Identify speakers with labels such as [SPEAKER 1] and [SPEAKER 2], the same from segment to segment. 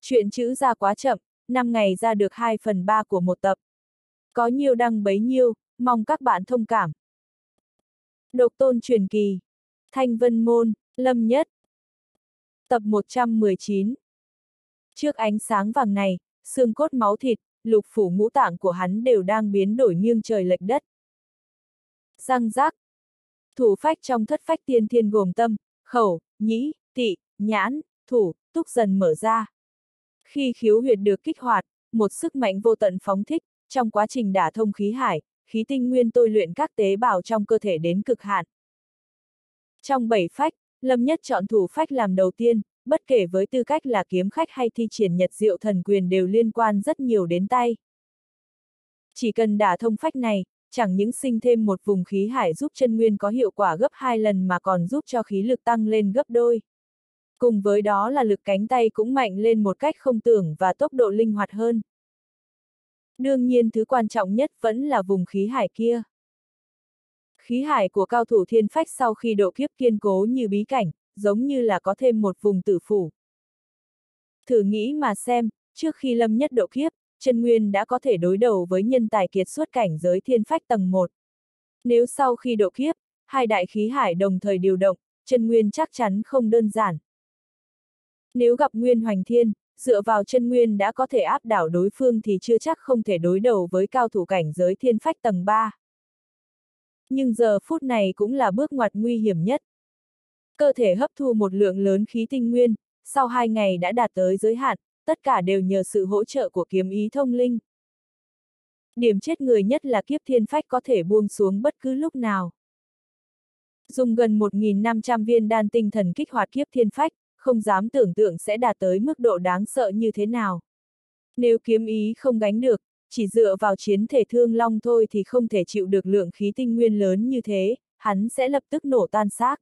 [SPEAKER 1] Chuyện chữ ra quá chậm, 5 ngày ra được 2/3 của một tập. Có nhiêu đăng bấy nhiêu, mong các bạn thông cảm. Độc Tôn truyền kỳ. Thanh Vân Môn, Lâm Nhất. Tập 119. Trước ánh sáng vàng này, xương cốt máu thịt, lục phủ ngũ tạng của hắn đều đang biến đổi nghiêng trời lệch đất. Răng rác. Thủ phách trong thất phách tiên thiên gồm tâm, khẩu, nhĩ, tỵ, nhãn, thủ, túc dần mở ra. Khi khiếu huyệt được kích hoạt, một sức mạnh vô tận phóng thích, trong quá trình đả thông khí hải, khí tinh nguyên tôi luyện các tế bào trong cơ thể đến cực hạn. Trong 7 phách, Lâm Nhất chọn thủ phách làm đầu tiên, bất kể với tư cách là kiếm khách hay thi triển nhật diệu thần quyền đều liên quan rất nhiều đến tay. Chỉ cần đả thông phách này, chẳng những sinh thêm một vùng khí hải giúp chân nguyên có hiệu quả gấp 2 lần mà còn giúp cho khí lực tăng lên gấp đôi. Cùng với đó là lực cánh tay cũng mạnh lên một cách không tưởng và tốc độ linh hoạt hơn. Đương nhiên thứ quan trọng nhất vẫn là vùng khí hải kia. Khí hải của cao thủ thiên phách sau khi độ kiếp kiên cố như bí cảnh, giống như là có thêm một vùng tử phủ. Thử nghĩ mà xem, trước khi Lâm Nhất độ kiếp, chân nguyên đã có thể đối đầu với nhân tài kiệt xuất cảnh giới thiên phách tầng 1. Nếu sau khi độ kiếp, hai đại khí hải đồng thời điều động, chân nguyên chắc chắn không đơn giản. Nếu gặp Nguyên Hoành Thiên, dựa vào chân nguyên đã có thể áp đảo đối phương thì chưa chắc không thể đối đầu với cao thủ cảnh giới thiên phách tầng 3. Nhưng giờ phút này cũng là bước ngoặt nguy hiểm nhất. Cơ thể hấp thu một lượng lớn khí tinh nguyên, sau 2 ngày đã đạt tới giới hạn, tất cả đều nhờ sự hỗ trợ của kiếm ý thông linh. Điểm chết người nhất là kiếp thiên phách có thể buông xuống bất cứ lúc nào. Dùng gần 1.500 viên đan tinh thần kích hoạt kiếp thiên phách, không dám tưởng tượng sẽ đạt tới mức độ đáng sợ như thế nào. Nếu kiếm ý không gánh được, chỉ dựa vào chiến thể thương long thôi thì không thể chịu được lượng khí tinh nguyên lớn như thế, hắn sẽ lập tức nổ tan xác.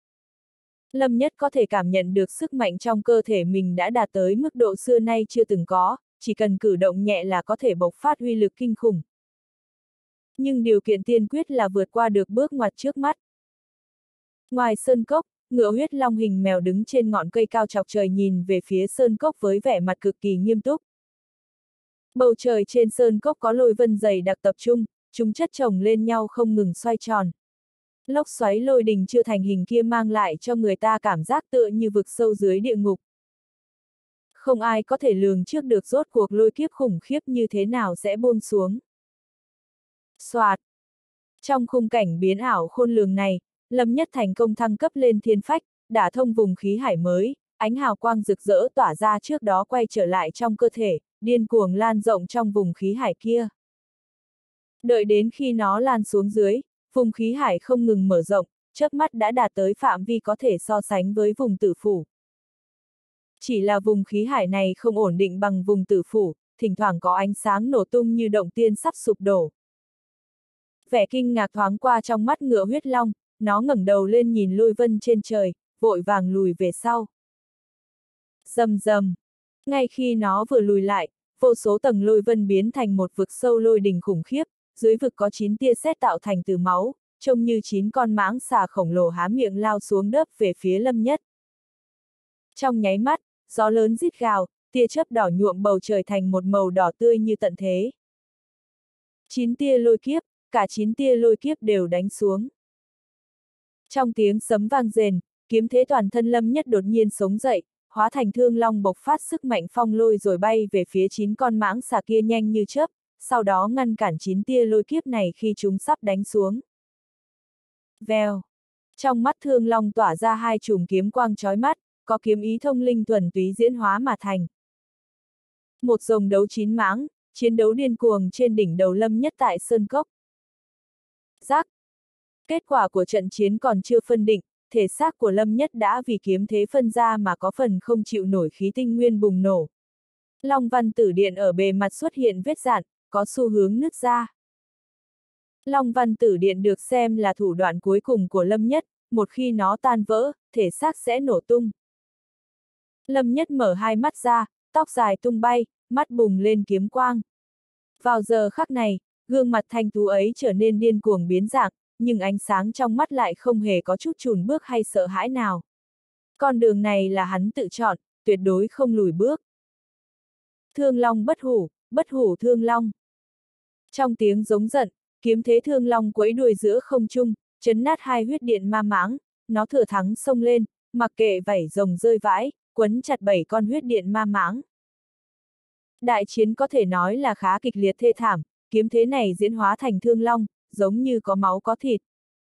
[SPEAKER 1] Lâm Nhất có thể cảm nhận được sức mạnh trong cơ thể mình đã đạt tới mức độ xưa nay chưa từng có, chỉ cần cử động nhẹ là có thể bộc phát uy lực kinh khủng. Nhưng điều kiện tiên quyết là vượt qua được bước ngoặt trước mắt. Ngoài sơn cốc, ngựa huyết long hình mèo đứng trên ngọn cây cao chọc trời nhìn về phía sơn cốc với vẻ mặt cực kỳ nghiêm túc. Bầu trời trên sơn cốc có lôi vân dày đặc tập trung, chúng chất chồng lên nhau không ngừng xoay tròn. Lốc xoáy lôi đình chưa thành hình kia mang lại cho người ta cảm giác tựa như vực sâu dưới địa ngục. Không ai có thể lường trước được rốt cuộc lôi kiếp khủng khiếp như thế nào sẽ buông xuống. Soạt. Trong khung cảnh biến ảo khôn lường này, Lâm Nhất thành công thăng cấp lên thiên phách, đả thông vùng khí hải mới, ánh hào quang rực rỡ tỏa ra trước đó quay trở lại trong cơ thể, điên cuồng lan rộng trong vùng khí hải kia. Đợi đến khi nó lan xuống dưới, vùng khí hải không ngừng mở rộng, chớp mắt đã đạt tới phạm vi có thể so sánh với vùng tử phủ. Chỉ là vùng khí hải này không ổn định bằng vùng tử phủ, thỉnh thoảng có ánh sáng nổ tung như động tiên sắp sụp đổ. Vẻ kinh ngạc thoáng qua trong mắt ngựa huyết long, nó ngẩng đầu lên nhìn lôi vân trên trời, vội vàng lùi về sau. Rầm rầm. Ngay khi nó vừa lùi lại, vô số tầng lôi vân biến thành một vực sâu lôi đình khủng khiếp, dưới vực có 9 tia sét tạo thành từ máu, trông như 9 con mãng xà khổng lồ há miệng lao xuống đớp về phía Lâm Nhất. Trong nháy mắt, gió lớn rít gào, tia chớp đỏ nhuộm bầu trời thành một màu đỏ tươi như tận thế. 9 tia lôi kiếp, cả 9 tia lôi kiếp đều đánh xuống. Trong tiếng sấm vang rền, kiếm thế toàn thân Lâm Nhất đột nhiên sống dậy, hóa thành thương long bộc phát sức mạnh phong lôi rồi bay về phía 9 con mãng xà kia nhanh như chớp, sau đó ngăn cản 9 tia lôi kiếp này khi chúng sắp đánh xuống. Vèo. Trong mắt thương long tỏa ra 2 chùm kiếm quang chói mắt, có kiếm ý thông linh thuần túy diễn hóa mà thành. Một dòng đấu 9 mãng, chiến đấu điên cuồng trên đỉnh đầu Lâm Nhất tại sơn cốc. Rắc. Kết quả của trận chiến còn chưa phân định, thể xác của Lâm Nhất đã vì kiếm thế phân ra mà có phần không chịu nổi khí tinh nguyên bùng nổ. Long văn tử điện ở bề mặt xuất hiện vết rạn, có xu hướng nứt ra. Long văn tử điện được xem là thủ đoạn cuối cùng của Lâm Nhất, một khi nó tan vỡ, thể xác sẽ nổ tung. Lâm Nhất mở hai mắt ra, tóc dài tung bay, mắt bùng lên kiếm quang. Vào giờ khắc này, gương mặt thanh tú ấy trở nên điên cuồng biến dạng, nhưng ánh sáng trong mắt lại không hề có chút chùn bước hay sợ hãi nào. Con đường này là hắn tự chọn, tuyệt đối không lùi bước. Thương long bất hủ thương long. Trong tiếng giống giận, kiếm thế thương long quẫy đuôi giữa không trung, chấn nát hai huyết điện ma mãng, nó thừa thắng xông lên, mặc kệ vảy rồng rơi vãi, quấn chặt 7 con huyết điện ma mãng. Đại chiến có thể nói là khá kịch liệt thê thảm, kiếm thế này diễn hóa thành thương long, giống như có máu có thịt.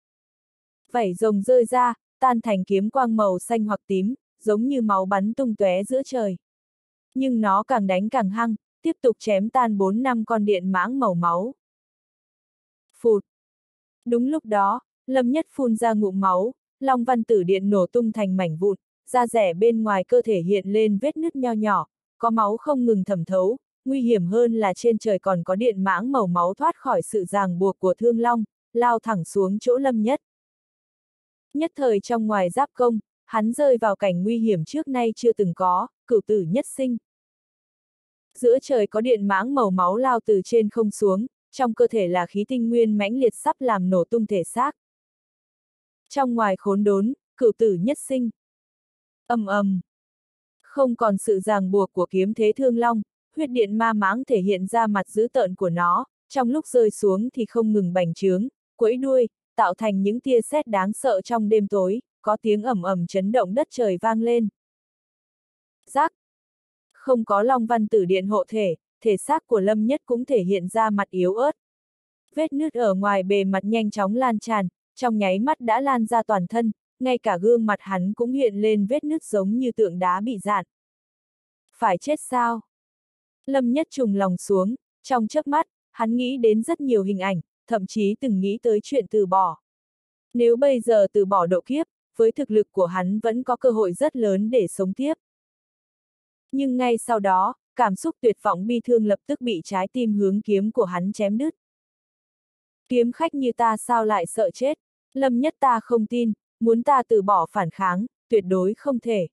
[SPEAKER 1] Vảy rồng rơi ra, tan thành kiếm quang màu xanh hoặc tím, giống như máu bắn tung tóe giữa trời. Nhưng nó càng đánh càng hăng, tiếp tục chém tan 4-5 con điện mãng màu máu. Phụt! Đúng lúc đó, Lâm Nhất phun ra ngụm máu, Long Văn Tử Điện nổ tung thành mảnh vụn, da rẻ bên ngoài cơ thể hiện lên vết nứt nho nhỏ, có máu không ngừng thẩm thấu, nguy hiểm hơn là trên trời còn có điện mãng màu máu thoát khỏi sự ràng buộc của Thương Long, lao thẳng xuống chỗ Lâm Nhất. Nhất thời trong ngoài giáp công, hắn rơi vào cảnh nguy hiểm trước nay chưa từng có, cửu tử nhất sinh. Giữa trời có điện mãng màu máu lao từ trên không xuống, trong cơ thể là khí tinh nguyên mãnh liệt sắp làm nổ tung thể xác. Trong ngoài khốn đốn, cửu tử nhất sinh. Ầm ầm. Không còn sự ràng buộc của kiếm thế thương long, huyết điện ma mãng thể hiện ra mặt dữ tợn của nó, trong lúc rơi xuống thì không ngừng bành trướng, quẫy đuôi, tạo thành những tia sét đáng sợ trong đêm tối, có tiếng ầm ầm chấn động đất trời vang lên. Rắc. Không có Long Văn Tử Điện hộ thể, thể xác của Lâm Nhất cũng thể hiện ra mặt yếu ớt. Vết nứt ở ngoài bề mặt nhanh chóng lan tràn, trong nháy mắt đã lan ra toàn thân, ngay cả gương mặt hắn cũng hiện lên vết nứt giống như tượng đá bị rạn. Phải chết sao? Lâm Nhất trùng lòng xuống, trong chớp mắt, hắn nghĩ đến rất nhiều hình ảnh, thậm chí từng nghĩ tới chuyện từ bỏ. Nếu bây giờ từ bỏ độ kiếp, với thực lực của hắn vẫn có cơ hội rất lớn để sống tiếp. Nhưng ngay sau đó, cảm xúc tuyệt vọng bi thương lập tức bị trái tim hướng kiếm của hắn chém đứt. Kiếm khách như ta sao lại sợ chết? Lâm Nhất ta không tin, muốn ta từ bỏ phản kháng, tuyệt đối không thể.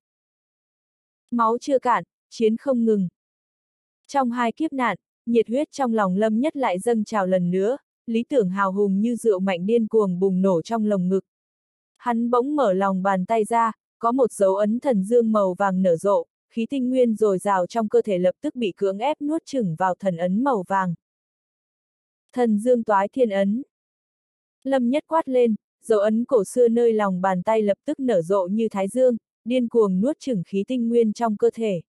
[SPEAKER 1] Máu chưa cạn, chiến không ngừng. Trong hai kiếp nạn, nhiệt huyết trong lòng Lâm Nhất lại dâng trào lần nữa, lý tưởng hào hùng như rượu mạnh điên cuồng bùng nổ trong lồng ngực. Hắn bỗng mở lòng bàn tay ra, có một dấu ấn thần dương màu vàng nở rộ, khí tinh nguyên dồi dào trong cơ thể lập tức bị cưỡng ép nuốt chửng vào thần ấn màu vàng. Thần dương toái thiên ấn. Lâm Nhất quát lên, dấu ấn cổ xưa nơi lòng bàn tay lập tức nở rộ như thái dương, điên cuồng nuốt chửng khí tinh nguyên trong cơ thể.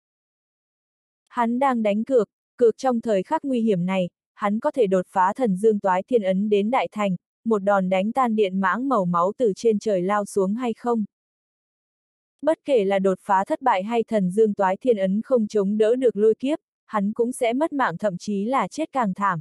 [SPEAKER 1] Hắn đang đánh cược trong thời khắc nguy hiểm này, hắn có thể đột phá thần dương toái thiên ấn đến đại thành, một đòn đánh tan điện mãng màu máu từ trên trời lao xuống hay không. Bất kể là đột phá thất bại hay thần dương toái thiên ấn không chống đỡ được lôi kiếp, hắn cũng sẽ mất mạng thậm chí là chết càng thảm.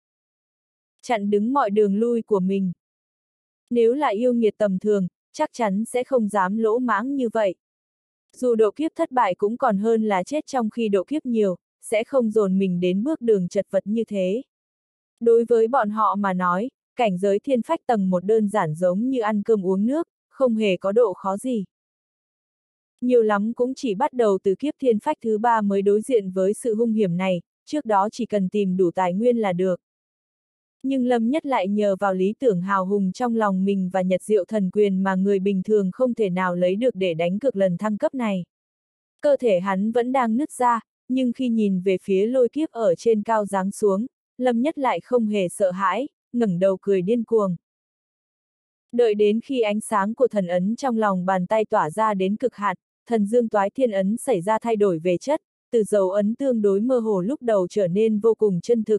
[SPEAKER 1] Chặn đứng mọi đường lui của mình. Nếu là yêu nghiệt tầm thường, chắc chắn sẽ không dám lỗ mãng như vậy. Dù độ kiếp thất bại cũng còn hơn là chết trong khi độ kiếp nhiều, sẽ không dồn mình đến bước đường chật vật như thế. Đối với bọn họ mà nói, cảnh giới thiên phách tầng 1 đơn giản giống như ăn cơm uống nước, không hề có độ khó gì. Nhiều lắm cũng chỉ bắt đầu từ kiếp thiên phách thứ 3 mới đối diện với sự hung hiểm này, trước đó chỉ cần tìm đủ tài nguyên là được. Nhưng Lâm Nhất lại nhờ vào lý tưởng hào hùng trong lòng mình và nhật diệu thần quyền mà người bình thường không thể nào lấy được để đánh cược lần thăng cấp này. Cơ thể hắn vẫn đang nứt ra, nhưng khi nhìn về phía lôi kiếp ở trên cao giáng xuống, Lâm Nhất lại không hề sợ hãi, ngẩng đầu cười điên cuồng. Đợi đến khi ánh sáng của thần ấn trong lòng bàn tay tỏa ra đến cực hạn, thần dương toái thiên ấn xảy ra thay đổi về chất, từ dấu ấn tương đối mơ hồ lúc đầu trở nên vô cùng chân thực.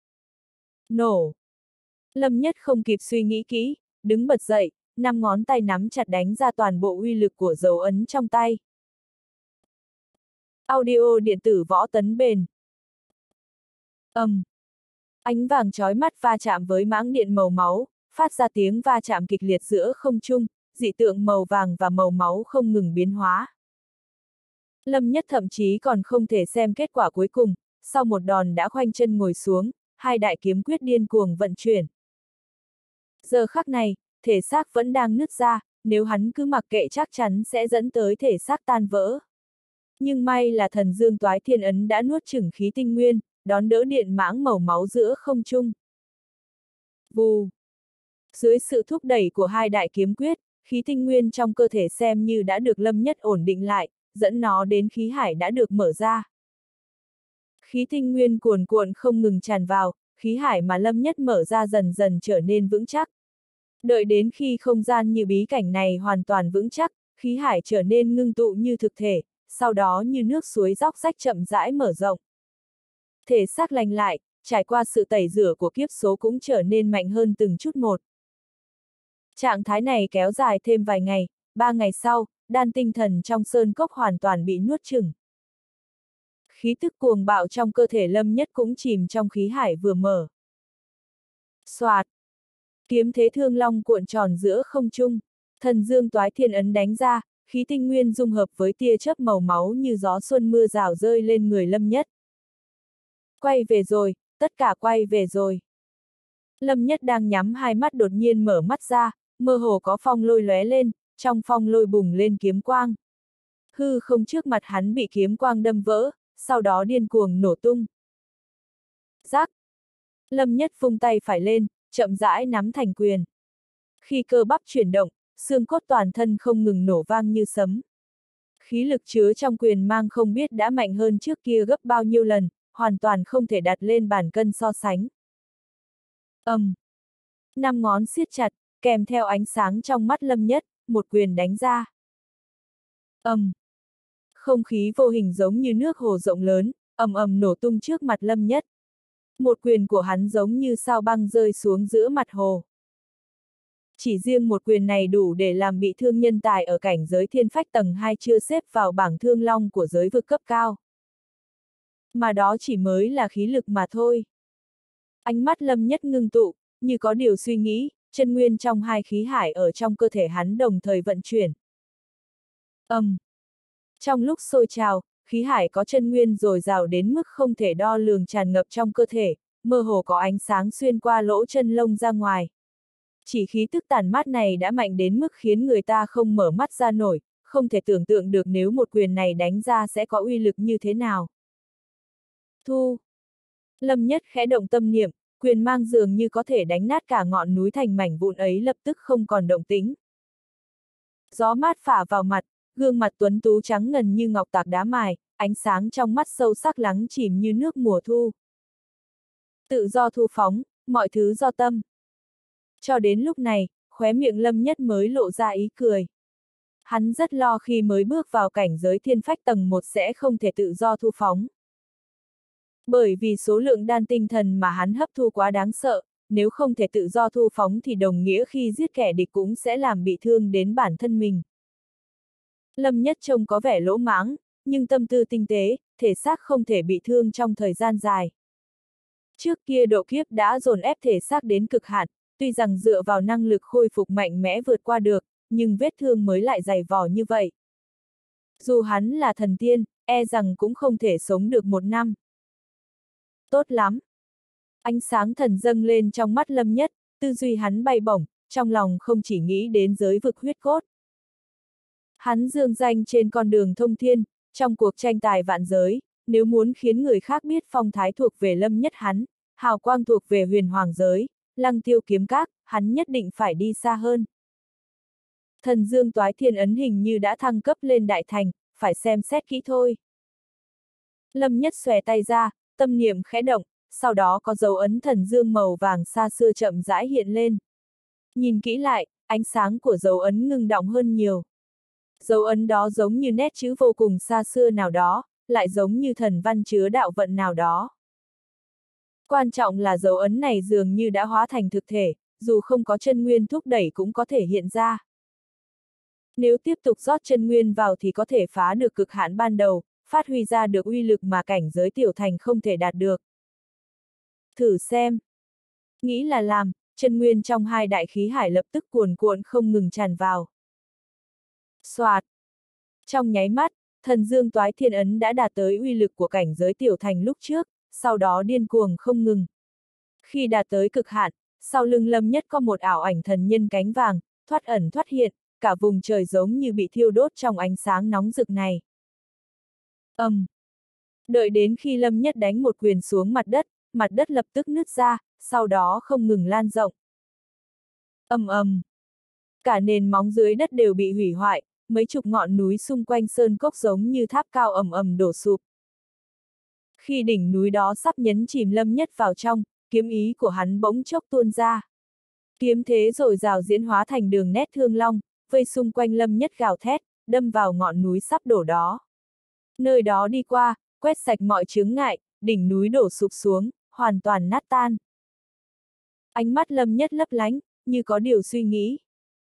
[SPEAKER 1] Nổ! Lâm Nhất không kịp suy nghĩ kỹ, đứng bật dậy, 5 ngón tay nắm chặt đánh ra toàn bộ uy lực của dấu ấn trong tay. Audio điện tử võ tấn bền. Ánh vàng chói mắt va chạm với mãng điện màu máu, phát ra tiếng va chạm kịch liệt giữa không trung, dị tượng màu vàng và màu máu không ngừng biến hóa. Lâm Nhất thậm chí còn không thể xem kết quả cuối cùng, sau một đòn đã khoanh chân ngồi xuống, hai đại kiếm quyết điên cuồng vận chuyển. Giờ khắc này, thể xác vẫn đang nứt ra, nếu hắn cứ mặc kệ chắc chắn sẽ dẫn tới thể xác tan vỡ. Nhưng may là thần dương toái thiên ấn đã nuốt chửng khí tinh nguyên, đón đỡ điện mãng màu máu giữa không trung. Vù! Dưới sự thúc đẩy của hai đại kiếm quyết, khí tinh nguyên trong cơ thể xem như đã được Lâm Nhất ổn định lại, dẫn nó đến khí hải đã được mở ra. Khí tinh nguyên cuồn cuộn không ngừng tràn vào, khí hải mà Lâm Nhất mở ra dần dần trở nên vững chắc. Đợi đến khi không gian như bí cảnh này hoàn toàn vững chắc, khí hải trở nên ngưng tụ như thực thể, sau đó như nước suối róc rách chậm rãi mở rộng. Thể xác lành lại, trải qua sự tẩy rửa của kiếp số cũng trở nên mạnh hơn từng chút một. Trạng thái này kéo dài thêm vài ngày, 3 ngày sau, đan tinh thần trong sơn cốc hoàn toàn bị nuốt chửng. Khí tức cuồng bạo trong cơ thể Lâm Nhất cũng chìm trong khí hải vừa mở. Soạt! Kiếm thế thương long cuộn tròn giữa không trung, thần dương toái thiên ấn đánh ra, khí tinh nguyên dung hợp với tia chớp màu máu như gió xuân mưa rào rơi lên người Lâm Nhất. Quay về rồi, tất cả quay về rồi. Lâm Nhất đang nhắm hai mắt đột nhiên mở mắt ra, mơ hồ có phong lôi lóe lên, trong phong lôi bùng lên kiếm quang. Hư không trước mặt hắn bị kiếm quang đâm vỡ, sau đó điên cuồng nổ tung. Rắc! Lâm Nhất vung tay phải lên, chậm rãi nắm thành quyền. Khi cơ bắp chuyển động, xương cốt toàn thân không ngừng nổ vang như sấm. Khí lực chứa trong quyền mang không biết đã mạnh hơn trước kia gấp bao nhiêu lần, hoàn toàn không thể đặt lên bàn cân so sánh. Năm ngón siết chặt, kèm theo ánh sáng trong mắt Lâm Nhất, một quyền đánh ra. Không khí vô hình giống như nước hồ rộng lớn, ầm ầm nổ tung trước mặt Lâm Nhất. Một quyền của hắn giống như sao băng rơi xuống giữa mặt hồ. Chỉ riêng một quyền này đủ để làm bị thương nhân tài ở cảnh giới thiên phách tầng 2 chưa xếp vào bảng thương long của giới vực cấp cao. Mà đó chỉ mới là khí lực mà thôi. Ánh mắt Lâm Nhất ngưng tụ, như có điều suy nghĩ, chân nguyên trong hai khí hải ở trong cơ thể hắn đồng thời vận chuyển. Trong lúc sôi trào, khí hải có chân nguyên dồi dào đến mức không thể đo lường tràn ngập trong cơ thể, mơ hồ có ánh sáng xuyên qua lỗ chân lông ra ngoài. Chỉ khí tức tàn mát này đã mạnh đến mức khiến người ta không mở mắt ra nổi, không thể tưởng tượng được nếu một quyền này đánh ra sẽ có uy lực như thế nào. Thu! Lâm Nhất khẽ động tâm niệm, quyền mang dường như có thể đánh nát cả ngọn núi thành mảnh vụn ấy lập tức không còn động tĩnh. Gió mát phả vào mặt, gương mặt tuấn tú trắng ngần như ngọc tạc đá mài, ánh sáng trong mắt sâu sắc lắng chìm như nước mùa thu. Tự do thu phóng, mọi thứ do tâm. Cho đến lúc này, khóe miệng Lâm Nhất mới lộ ra ý cười. Hắn rất lo khi mới bước vào cảnh giới thiên phách tầng 1 sẽ không thể tự do thu phóng. Bởi vì số lượng đan tinh thần mà hắn hấp thu quá đáng sợ, nếu không thể tự do thu phóng thì đồng nghĩa khi giết kẻ địch cũng sẽ làm bị thương đến bản thân mình. Lâm Nhất trông có vẻ lỗ mãng, nhưng tâm tư tinh tế, thể xác không thể bị thương trong thời gian dài. Trước kia độ kiếp đã dồn ép thể xác đến cực hạn, tuy rằng dựa vào năng lực khôi phục mạnh mẽ vượt qua được, nhưng vết thương mới lại dày vò như vậy. Dù hắn là thần tiên, e rằng cũng không thể sống được 1 năm. Tốt lắm! Ánh sáng thần dâng lên trong mắt Lâm Nhất, tư duy hắn bay bổng, trong lòng không chỉ nghĩ đến giới vực huyết cốt. Hắn dương danh trên con đường thông thiên, trong cuộc tranh tài vạn giới, nếu muốn khiến người khác biết phong thái thuộc về Lâm Nhất hắn, hào quang thuộc về huyền hoàng giới, lăng tiêu kiếm các, hắn nhất định phải đi xa hơn. Thần dương toái thiên ấn hình như đã thăng cấp lên đại thành, phải xem xét kỹ thôi. Lâm Nhất xòe tay ra, tâm niệm khẽ động, sau đó có dấu ấn thần dương màu vàng xa xưa chậm rãi hiện lên. Nhìn kỹ lại, ánh sáng của dấu ấn ngưng đọng hơn nhiều. Dấu ấn đó giống như nét chữ vô cùng xa xưa nào đó, lại giống như thần văn chứa đạo vận nào đó. Quan trọng là dấu ấn này dường như đã hóa thành thực thể, dù không có chân nguyên thúc đẩy cũng có thể hiện ra. Nếu tiếp tục rót chân nguyên vào thì có thể phá được cực hạn ban đầu, phát huy ra được uy lực mà cảnh giới tiểu thành không thể đạt được. Thử xem. Nghĩ là làm, chân nguyên trong hai đại khí hải lập tức cuồn cuộn không ngừng tràn vào. Soạt. Trong nháy mắt, thần dương toái thiên ấn đã đạt tới uy lực của cảnh giới tiểu thành lúc trước, sau đó điên cuồng không ngừng. Khi đạt tới cực hạn, sau lưng Lâm Nhất có một ảo ảnh thần nhân cánh vàng, thoát ẩn thoát hiện, cả vùng trời giống như bị thiêu đốt trong ánh sáng nóng rực này. Đợi đến khi Lâm Nhất đánh một quyền xuống mặt đất lập tức nứt ra, sau đó không ngừng lan rộng. Cả nền móng dưới đất đều bị hủy hoại, mấy chục ngọn núi xung quanh sơn cốc giống như tháp cao ầm ầm đổ sụp. Khi đỉnh núi đó sắp nhấn chìm Lâm Nhất vào trong, kiếm ý của hắn bỗng chốc tuôn ra. Kiếm thế rồi rào diễn hóa thành đường nét thương long, vây xung quanh Lâm Nhất gào thét, đâm vào ngọn núi sắp đổ đó. Nơi đó đi qua, quét sạch mọi chướng ngại, đỉnh núi đổ sụp xuống, hoàn toàn nát tan. Ánh mắt Lâm Nhất lấp lánh, như có điều suy nghĩ.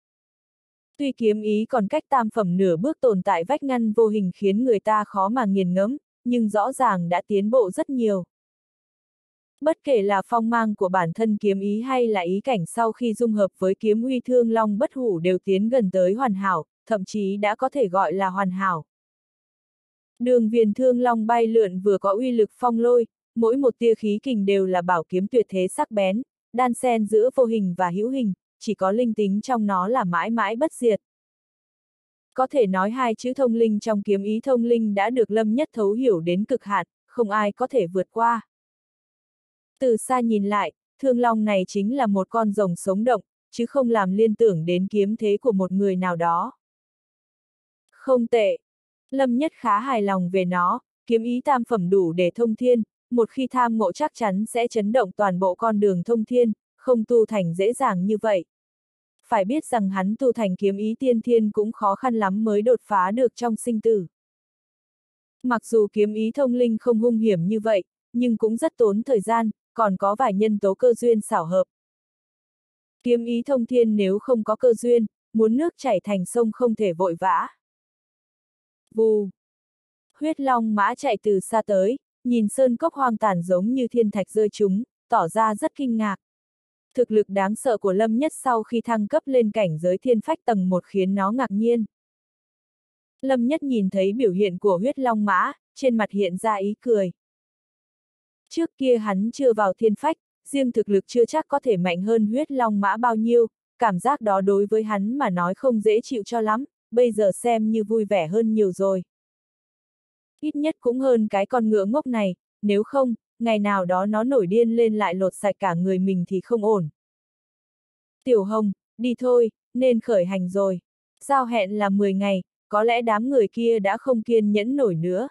[SPEAKER 1] Tuy kiếm ý còn cách tam phẩm nửa bước tồn tại vách ngăn vô hình khiến người ta khó mà nghiền ngẫm, nhưng rõ ràng đã tiến bộ rất nhiều. Bất kể là phong mang của bản thân kiếm ý hay là ý cảnh sau khi dung hợp với kiếm uy thương long bất hủ đều tiến gần tới hoàn hảo, thậm chí đã có thể gọi là hoàn hảo. Đường viền thương long bay lượn vừa có uy lực phong lôi, mỗi một tia khí kình đều là bảo kiếm tuyệt thế sắc bén, đan xen giữa vô hình và hữu hình, chỉ có linh tính trong nó là mãi mãi bất diệt. Có thể nói hai chữ thông linh trong kiếm ý thông linh đã được Lâm Nhất thấu hiểu đến cực hạn, không ai có thể vượt qua. Từ xa nhìn lại, thương long này chính là một con rồng sống động, chứ không làm liên tưởng đến kiếm thế của một người nào đó. Không tệ. Lâm Nhất khá hài lòng về nó, kiếm ý tam phẩm đủ để thông thiên, một khi tham ngộ chắc chắn sẽ chấn động toàn bộ con đường thông thiên, không tu thành dễ dàng như vậy. Phải biết rằng hắn tu thành kiếm ý tiên thiên cũng khó khăn lắm mới đột phá được trong sinh tử. Mặc dù kiếm ý thông linh không hung hiểm như vậy, nhưng cũng rất tốn thời gian, còn có vài nhân tố cơ duyên xảo hợp. Kiếm ý thông thiên nếu không có cơ duyên, muốn nước chảy thành sông không thể vội vã. Vù! Huyết long mã chạy từ xa tới, nhìn sơn cốc hoang tàn giống như thiên thạch rơi chúng, tỏ ra rất kinh ngạc. Thực lực đáng sợ của Lâm Nhất sau khi thăng cấp lên cảnh giới thiên phách tầng 1 khiến nó ngạc nhiên. Lâm Nhất nhìn thấy biểu hiện của huyết long mã, trên mặt hiện ra ý cười. Trước kia hắn chưa vào thiên phách, riêng thực lực chưa chắc có thể mạnh hơn huyết long mã bao nhiêu, cảm giác đó đối với hắn mà nói không dễ chịu cho lắm, bây giờ xem như vui vẻ hơn nhiều rồi. Ít nhất cũng hơn cái con ngựa ngốc này, nếu không, ngày nào đó nó nổi điên lên lại lột sạch cả người mình thì không ổn. Tiểu Hồng, đi thôi, nên khởi hành rồi. Giao hẹn là 10 ngày, có lẽ đám người kia đã không kiên nhẫn nổi nữa.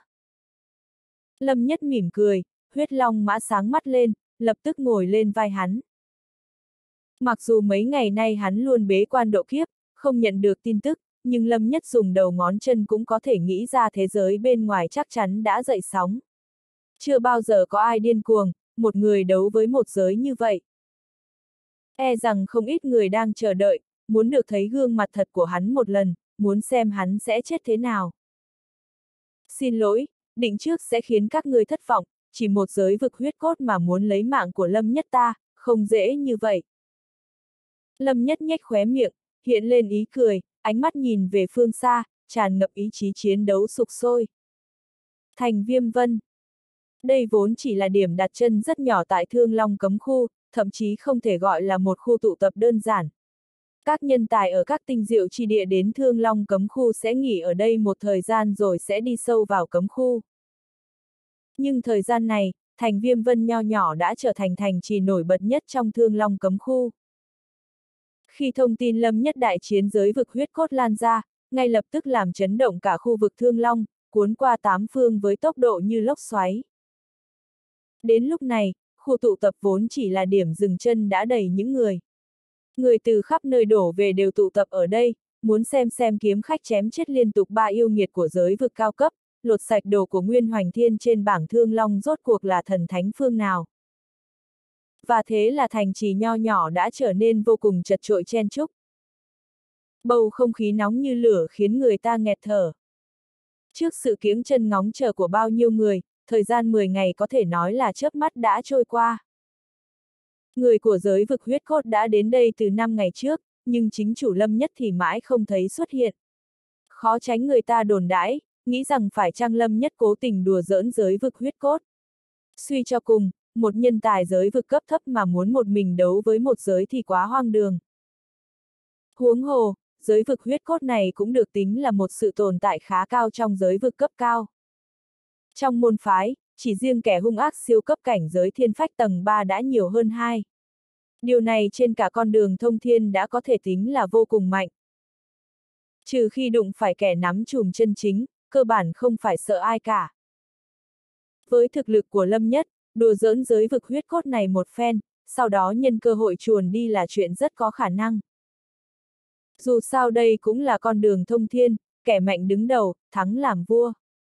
[SPEAKER 1] Lâm Nhất mỉm cười, huyết long mã sáng mắt lên, lập tức ngồi lên vai hắn. Mặc dù mấy ngày nay hắn luôn bế quan độ kiếp, không nhận được tin tức, nhưng Lâm Nhất dùng đầu ngón chân cũng có thể nghĩ ra thế giới bên ngoài chắc chắn đã dậy sóng. Chưa bao giờ có ai điên cuồng, một người đấu với một giới như vậy. E rằng không ít người đang chờ đợi, muốn được thấy gương mặt thật của hắn một lần, muốn xem hắn sẽ chết thế nào. Xin lỗi, định trước sẽ khiến các người thất vọng, chỉ một giới vực huyết cốt mà muốn lấy mạng của Lâm Nhất ta, không dễ như vậy. Lâm Nhất nhếch khóe miệng, hiện lên ý cười, ánh mắt nhìn về phương xa, tràn ngập ý chí chiến đấu sục sôi. Thành Viêm Vân. Đây vốn chỉ là điểm đặt chân rất nhỏ tại Thương Long cấm khu, thậm chí không thể gọi là một khu tụ tập đơn giản. Các nhân tài ở các tinh diệu chi địa đến Thương Long cấm khu sẽ nghỉ ở đây một thời gian rồi sẽ đi sâu vào cấm khu. Nhưng thời gian này, thành Viêm Vân nho nhỏ đã trở thành thành trì nổi bật nhất trong Thương Long cấm khu. Khi thông tin Lâm Nhất đại chiến giới vực huyết cốt lan ra, ngay lập tức làm chấn động cả khu vực Thương Long, cuốn qua 8 phương với tốc độ như lốc xoáy. Đến lúc này, khu tụ tập vốn chỉ là điểm dừng chân đã đầy những người. Người từ khắp nơi đổ về đều tụ tập ở đây, muốn xem kiếm khách chém chết liên tục 3 yêu nghiệt của giới vực cao cấp, lột sạch đồ của Nguyên Hoành Thiên trên bảng Thương Long rốt cuộc là thần thánh phương nào. Và thế là thành trì nho nhỏ đã trở nên vô cùng chật chội chen chúc. Bầu không khí nóng như lửa khiến người ta nghẹt thở. Trước sự kiễng chân ngóng chờ của bao nhiêu người, thời gian 10 ngày có thể nói là chớp mắt đã trôi qua. Người của giới vực huyết cốt đã đến đây từ 5 ngày trước, nhưng chính chủ Lâm Nhất thì mãi không thấy xuất hiện. Khó tránh người ta đồn đãi, nghĩ rằng phải chăng Lâm Nhất cố tình đùa giỡn giới vực huyết cốt. Suy cho cùng, một nhân tài giới vực cấp thấp mà muốn một mình đấu với một giới thì quá hoang đường. Huống hồ, giới vực huyết cốt này cũng được tính là một sự tồn tại khá cao trong giới vực cấp cao. Trong môn phái, chỉ riêng kẻ hung ác siêu cấp cảnh giới thiên phách tầng 3 đã nhiều hơn 2. Điều này trên cả con đường thông thiên đã có thể tính là vô cùng mạnh. Trừ khi đụng phải kẻ nắm chùm chân chính, cơ bản không phải sợ ai cả. Với thực lực của Lâm Nhất, đùa giỡn giới vực huyết cốt này một phen, sau đó nhân cơ hội chuồn đi là chuyện rất có khả năng. Dù sao đây cũng là con đường thông thiên, kẻ mạnh đứng đầu, thắng làm vua.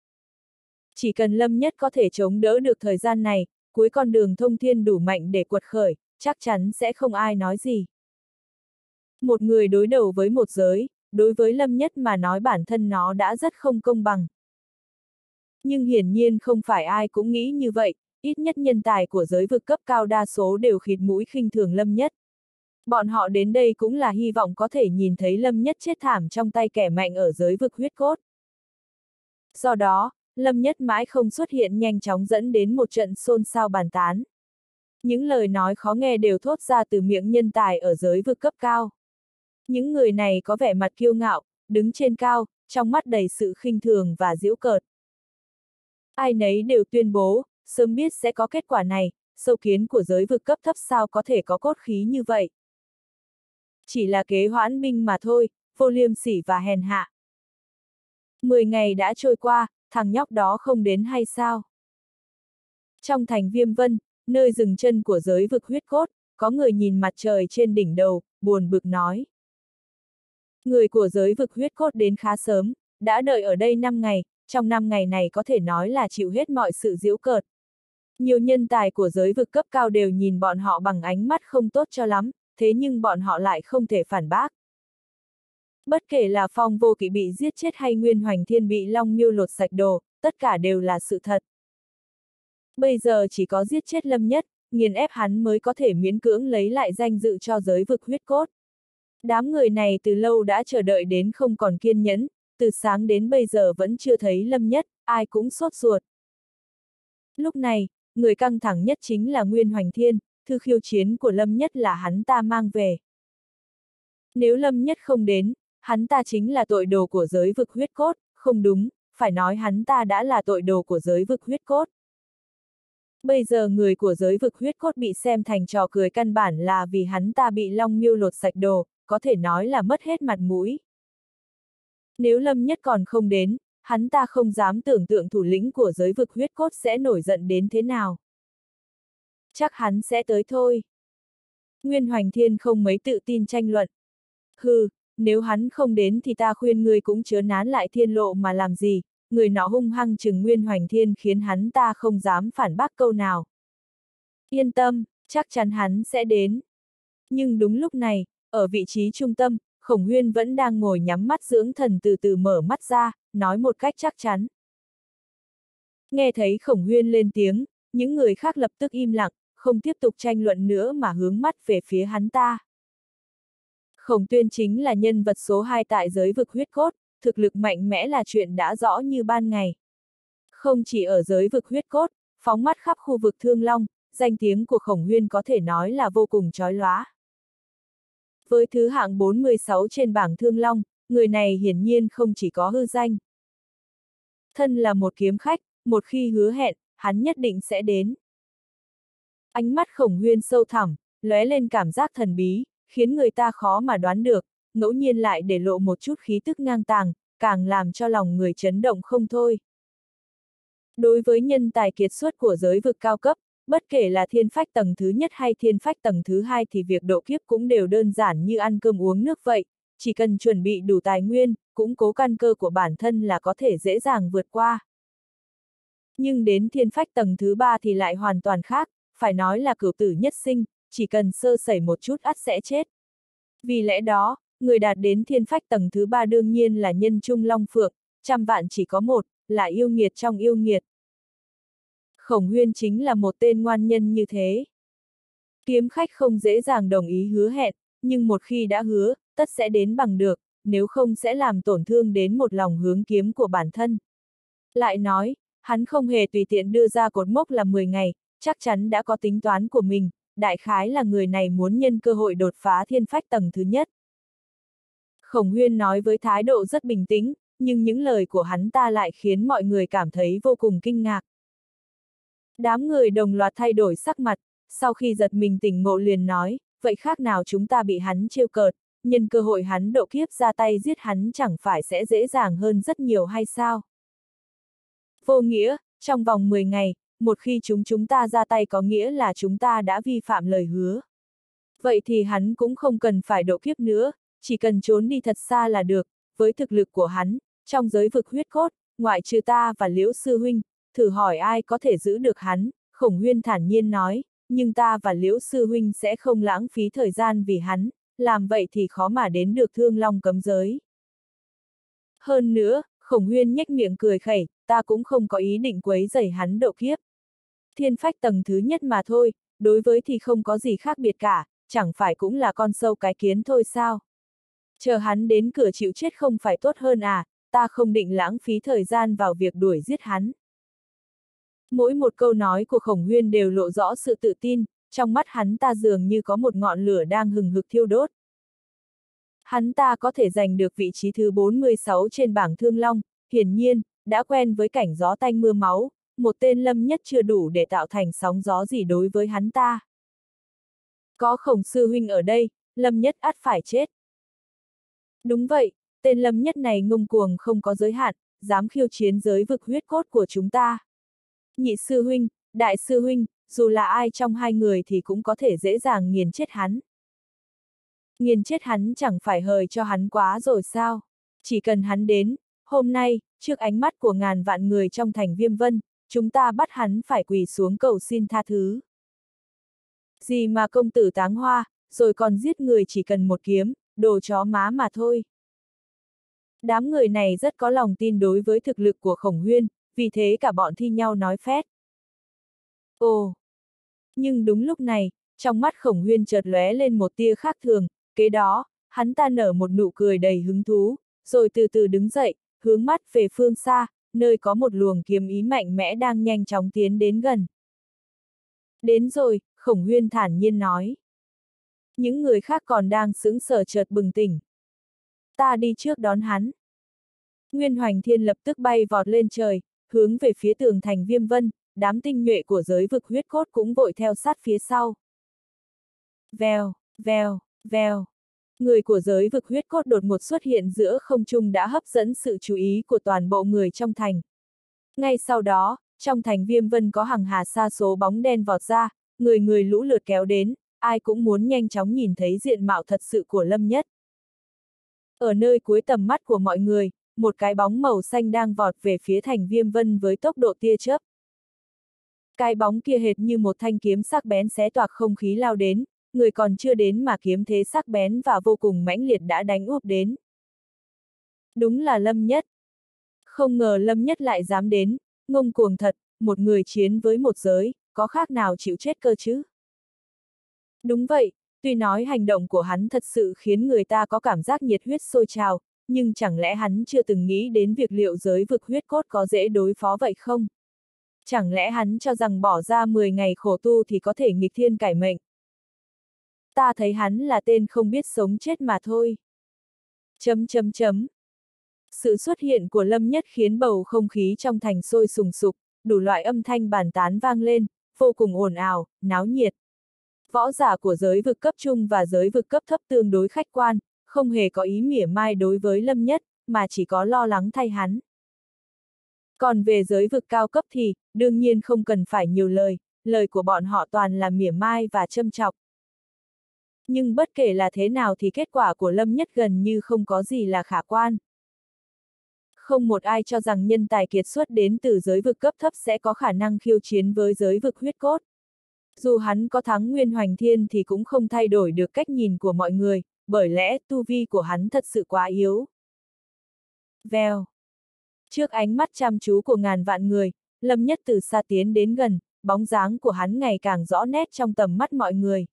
[SPEAKER 1] Chỉ cần Lâm Nhất có thể chống đỡ được thời gian này, cuối con đường thông thiên đủ mạnh để quật khởi, chắc chắn sẽ không ai nói gì. Một người đối đầu với một giới, đối với Lâm Nhất mà nói bản thân nó đã rất không công bằng. Nhưng hiển nhiên không phải ai cũng nghĩ như vậy, ít nhất nhân tài của giới vực cấp cao đa số đều khịt mũi khinh thường Lâm Nhất. Bọn họ đến đây cũng là hy vọng có thể nhìn thấy Lâm Nhất chết thảm trong tay kẻ mạnh ở giới vực huyết cốt. Do đó, Lâm Nhất mãi không xuất hiện nhanh chóng dẫn đến một trận xôn xao bàn tán. Những lời nói khó nghe đều thốt ra từ miệng nhân tài ở giới vực cấp cao. Những người này có vẻ mặt kiêu ngạo, đứng trên cao, trong mắt đầy sự khinh thường và giễu cợt. Ai nấy đều tuyên bố, sớm biết sẽ có kết quả này, sâu kiến của giới vực cấp thấp sao có thể có cốt khí như vậy. Chỉ là kế hoãn binh mà thôi, vô liêm sỉ và hèn hạ. 10 ngày đã trôi qua, thằng nhóc đó không đến hay sao? Trong thành Viêm Vân, nơi dừng chân của giới vực huyết cốt, có người nhìn mặt trời trên đỉnh đầu, buồn bực nói. Người của giới vực huyết cốt đến khá sớm, đã đợi ở đây 5 ngày, trong 5 ngày này có thể nói là chịu hết mọi sự giễu cợt. Nhiều nhân tài của giới vực cấp cao đều nhìn bọn họ bằng ánh mắt không tốt cho lắm, thế nhưng bọn họ lại không thể phản bác. Bất kể là Phong Vô Kỵ bị giết chết hay Nguyên Hoành Thiên bị Long Miêu lột sạch đồ, tất cả đều là sự thật. Bây giờ chỉ có giết chết Lâm Nhất, nghiền ép hắn mới có thể miễn cưỡng lấy lại danh dự cho giới vực huyết cốt. Đám người này từ lâu đã chờ đợi đến không còn kiên nhẫn, từ sáng đến bây giờ vẫn chưa thấy Lâm Nhất, ai cũng sốt ruột. Lúc này, người căng thẳng nhất chính là Nguyên Hoành Thiên, thư khiêu chiến của Lâm Nhất là hắn ta mang về. Nếu Lâm Nhất không đến, hắn ta chính là tội đồ của giới vực huyết cốt, không đúng, phải nói hắn ta đã là tội đồ của giới vực huyết cốt. Bây giờ người của giới vực huyết cốt bị xem thành trò cười căn bản là vì hắn ta bị Long Miêu lột sạch đồ, có thể nói là mất hết mặt mũi. Nếu Lâm Nhất còn không đến, hắn ta không dám tưởng tượng thủ lĩnh của giới vực huyết cốt sẽ nổi giận đến thế nào. Chắc hắn sẽ tới thôi. Nguyên Hoành Thiên không mấy tự tin tranh luận. Hừ, nếu hắn không đến thì ta khuyên ngươi cũng chớ nán lại Thiên Lộ mà làm gì, người nọ hung hăng chừng Nguyên Hoành Thiên khiến hắn ta không dám phản bác câu nào. Yên tâm, chắc chắn hắn sẽ đến. Nhưng đúng lúc này, ở vị trí trung tâm, Khổng Huyên vẫn đang ngồi nhắm mắt dưỡng thần từ từ mở mắt ra, nói một cách chắc chắn. Nghe thấy Khổng Huyên lên tiếng, những người khác lập tức im lặng, không tiếp tục tranh luận nữa mà hướng mắt về phía hắn ta. Khổng Tuyên chính là nhân vật số 2 tại giới vực huyết cốt, thực lực mạnh mẽ là chuyện đã rõ như ban ngày. Không chỉ ở giới vực huyết cốt, phóng mắt khắp khu vực Thương Long, danh tiếng của Khổng Huyên có thể nói là vô cùng chói lóa. Với thứ hạng 46 trên bảng Thương Long, người này hiển nhiên không chỉ có hư danh. Thân là một kiếm khách, một khi hứa hẹn, hắn nhất định sẽ đến. Ánh mắt Khổng Huyên sâu thẳm, lóe lên cảm giác thần bí, khiến người ta khó mà đoán được, ngẫu nhiên lại để lộ một chút khí tức ngang tàng, càng làm cho lòng người chấn động không thôi. Đối với nhân tài kiệt xuất của giới vực cao cấp, bất kể là thiên phách tầng thứ nhất hay thiên phách tầng thứ hai thì việc độ kiếp cũng đều đơn giản như ăn cơm uống nước vậy, chỉ cần chuẩn bị đủ tài nguyên, củng cố căn cơ của bản thân là có thể dễ dàng vượt qua. Nhưng đến thiên phách tầng thứ ba thì lại hoàn toàn khác, phải nói là cửu tử nhất sinh, chỉ cần sơ sẩy một chút ắt sẽ chết. Vì lẽ đó, người đạt đến thiên phách tầng thứ ba đương nhiên là nhân trung long phượng, trăm vạn chỉ có một, là yêu nghiệt trong yêu nghiệt. Khổng Huyên chính là một tên ngoan nhân như thế. Kiếm khách không dễ dàng đồng ý hứa hẹn, nhưng một khi đã hứa, tất sẽ đến bằng được, nếu không sẽ làm tổn thương đến một lòng hướng kiếm của bản thân. Lại nói, hắn không hề tùy tiện đưa ra cột mốc là 10 ngày, chắc chắn đã có tính toán của mình, đại khái là người này muốn nhân cơ hội đột phá thiên phách tầng thứ nhất. Khổng Huyên nói với thái độ rất bình tĩnh, nhưng những lời của hắn ta lại khiến mọi người cảm thấy vô cùng kinh ngạc. Đám người đồng loạt thay đổi sắc mặt, sau khi giật mình tỉnh ngộ liền nói, vậy khác nào chúng ta bị hắn trêu cợt, nhân cơ hội hắn độ kiếp ra tay giết hắn chẳng phải sẽ dễ dàng hơn rất nhiều hay sao? Vô nghĩa, Trong vòng 10 ngày, một khi chúng ta ra tay có nghĩa là chúng ta đã vi phạm lời hứa. Vậy thì hắn cũng không cần phải độ kiếp nữa, chỉ cần trốn đi thật xa là được, với thực lực của hắn, trong giới vực huyết cốt, ngoại trừ ta và Liễu sư huynh, thử hỏi ai có thể giữ được hắn, Khổng Huyên thản nhiên nói, nhưng ta và Liễu sư huynh sẽ không lãng phí thời gian vì hắn, làm vậy thì khó mà đến được Thương Long cấm giới. Hơn nữa, Khổng Huyên nhếch miệng cười khẩy, ta cũng không có ý định quấy rầy hắn độ kiếp. Thiên phách tầng thứ nhất mà thôi, đối với thì không có gì khác biệt cả, chẳng phải cũng là con sâu cái kiến thôi sao? Chờ hắn đến cửa chịu chết không phải tốt hơn à, ta không định lãng phí thời gian vào việc đuổi giết hắn. Mỗi một câu nói của Khổng Huyên đều lộ rõ sự tự tin, trong mắt hắn ta dường như có một ngọn lửa đang hừng hực thiêu đốt. Hắn ta có thể giành được vị trí thứ 46 trên bảng Thương Long, hiển nhiên, đã quen với cảnh gió tanh mưa máu, một tên Lâm Nhất chưa đủ để tạo thành sóng gió gì đối với hắn ta. Có Khổng sư huynh ở đây, Lâm Nhất ắt phải chết. Đúng vậy, tên Lâm Nhất này ngông cuồng không có giới hạn, dám khiêu chiến giới vực huyết cốt của chúng ta. Nhị sư huynh, đại sư huynh, dù là ai trong hai người thì cũng có thể dễ dàng nghiền chết hắn. Nghiền chết hắn chẳng phải hời cho hắn quá rồi sao? Chỉ cần hắn đến, hôm nay, trước ánh mắt của ngàn vạn người trong thành Viêm Vân, chúng ta bắt hắn phải quỳ xuống cầu xin tha thứ. Gì mà công tử táng hoa, rồi còn giết người chỉ cần một kiếm, đồ chó má mà thôi. Đám người này rất có lòng tin đối với thực lực của Khổng Huyên, vì thế cả bọn thi nhau nói phét. Ồ! Nhưng đúng lúc này, trong mắt Khổng Huyên chợt lóe lên một tia khác thường, kế đó, hắn ta nở một nụ cười đầy hứng thú, rồi từ từ đứng dậy, hướng mắt về phương xa, nơi có một luồng kiếm ý mạnh mẽ đang nhanh chóng tiến đến gần. Đến rồi, Khổng Huyên thản nhiên nói. Những người khác còn đang sững sờ chợt bừng tỉnh. Ta đi trước đón hắn. Nguyên Hoành Thiên lập tức bay vọt lên trời, hướng về phía tường thành Viêm Vân, đám tinh nhuệ của giới vực huyết cốt cũng vội theo sát phía sau. Vèo, vèo, vèo. Người của giới vực huyết cốt đột ngột xuất hiện giữa không trung đã hấp dẫn sự chú ý của toàn bộ người trong thành. Ngay sau đó, trong thành Viêm Vân có hàng hà sa số bóng đen vọt ra, người người lũ lượt kéo đến, ai cũng muốn nhanh chóng nhìn thấy diện mạo thật sự của Lâm Nhất. Ở nơi cuối tầm mắt của mọi người, một cái bóng màu xanh đang vọt về phía thành Viêm Vân với tốc độ tia chớp. Cái bóng kia hệt như một thanh kiếm sắc bén xé toạc không khí lao đến, người còn chưa đến mà kiếm thế sắc bén và vô cùng mãnh liệt đã đánh úp đến. Đúng là Lâm Nhất. Không ngờ Lâm Nhất lại dám đến, ngông cuồng thật, một người chiến với một giới, có khác nào chịu chết cơ chứ? Đúng vậy, tuy nói hành động của hắn thật sự khiến người ta có cảm giác nhiệt huyết sôi trào, nhưng chẳng lẽ hắn chưa từng nghĩ đến việc liệu giới vực huyết cốt có dễ đối phó vậy không? Chẳng lẽ hắn cho rằng bỏ ra 10 ngày khổ tu thì có thể nghịch thiên cải mệnh? Ta thấy hắn là tên không biết sống chết mà thôi. Chấm chấm chấm. Sự xuất hiện của Lâm Nhất khiến bầu không khí trong thành sôi sùng sục, đủ loại âm thanh bàn tán vang lên, vô cùng ồn ào, náo nhiệt. Võ giả của giới vực cấp trung và giới vực cấp thấp tương đối khách quan, không hề có ý mỉa mai đối với Lâm Nhất, mà chỉ có lo lắng thay hắn. Còn về giới vực cao cấp thì, đương nhiên không cần phải nhiều lời của bọn họ toàn là mỉa mai và châm chọc. Nhưng bất kể là thế nào thì kết quả của Lâm Nhất gần như không có gì là khả quan. Không một ai cho rằng nhân tài kiệt xuất đến từ giới vực cấp thấp sẽ có khả năng khiêu chiến với giới vực huyết cốt. Dù hắn có thắng Nguyên Hoành Thiên thì cũng không thay đổi được cách nhìn của mọi người, bởi lẽ tu vi của hắn thật sự quá yếu. Vèo. Trước ánh mắt chăm chú của ngàn vạn người, Lâm Nhất từ xa tiến đến gần, bóng dáng của hắn ngày càng rõ nét trong tầm mắt mọi người.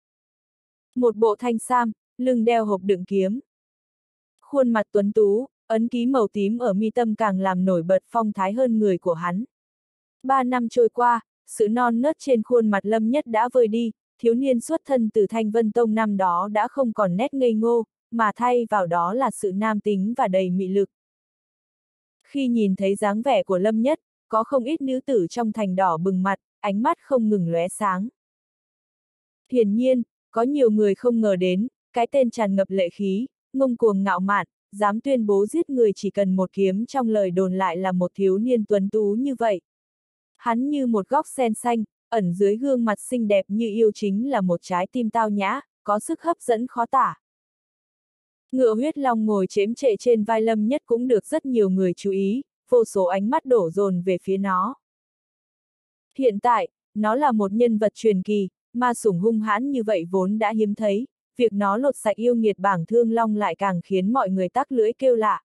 [SPEAKER 1] Một bộ thanh sam, lưng đeo hộp đựng kiếm. Khuôn mặt tuấn tú, ấn ký màu tím ở mi tâm càng làm nổi bật phong thái hơn người của hắn. 3 năm trôi qua, sự non nớt trên khuôn mặt Lâm Nhất đã vơi đi, thiếu niên xuất thân từ Thanh Vân Tông năm đó đã không còn nét ngây ngô, mà thay vào đó là sự nam tính và đầy mị lực. Khi nhìn thấy dáng vẻ của Lâm Nhất, có không ít nữ tử trong thành đỏ bừng mặt, ánh mắt không ngừng lóe sáng. Hiển nhiên, có nhiều người không ngờ đến, cái tên tràn ngập lệ khí, ngông cuồng ngạo mạn, dám tuyên bố giết người chỉ cần một kiếm trong lời đồn lại là một thiếu niên tuấn tú như vậy. Hắn như một góc sen xanh, ẩn dưới gương mặt xinh đẹp như yêu chính là một trái tim tao nhã, có sức hấp dẫn khó tả. Ngựa huyết long ngồi chễm trệ trên vai Lâm Nhất cũng được rất nhiều người chú ý, vô số ánh mắt đổ dồn về phía nó. Hiện tại, nó là một nhân vật truyền kỳ, ma sủng hung hãn như vậy vốn đã hiếm thấy, việc nó lột sạch yêu nghiệt bảng thương long lại càng khiến mọi người tắc lưỡi kêu lạ.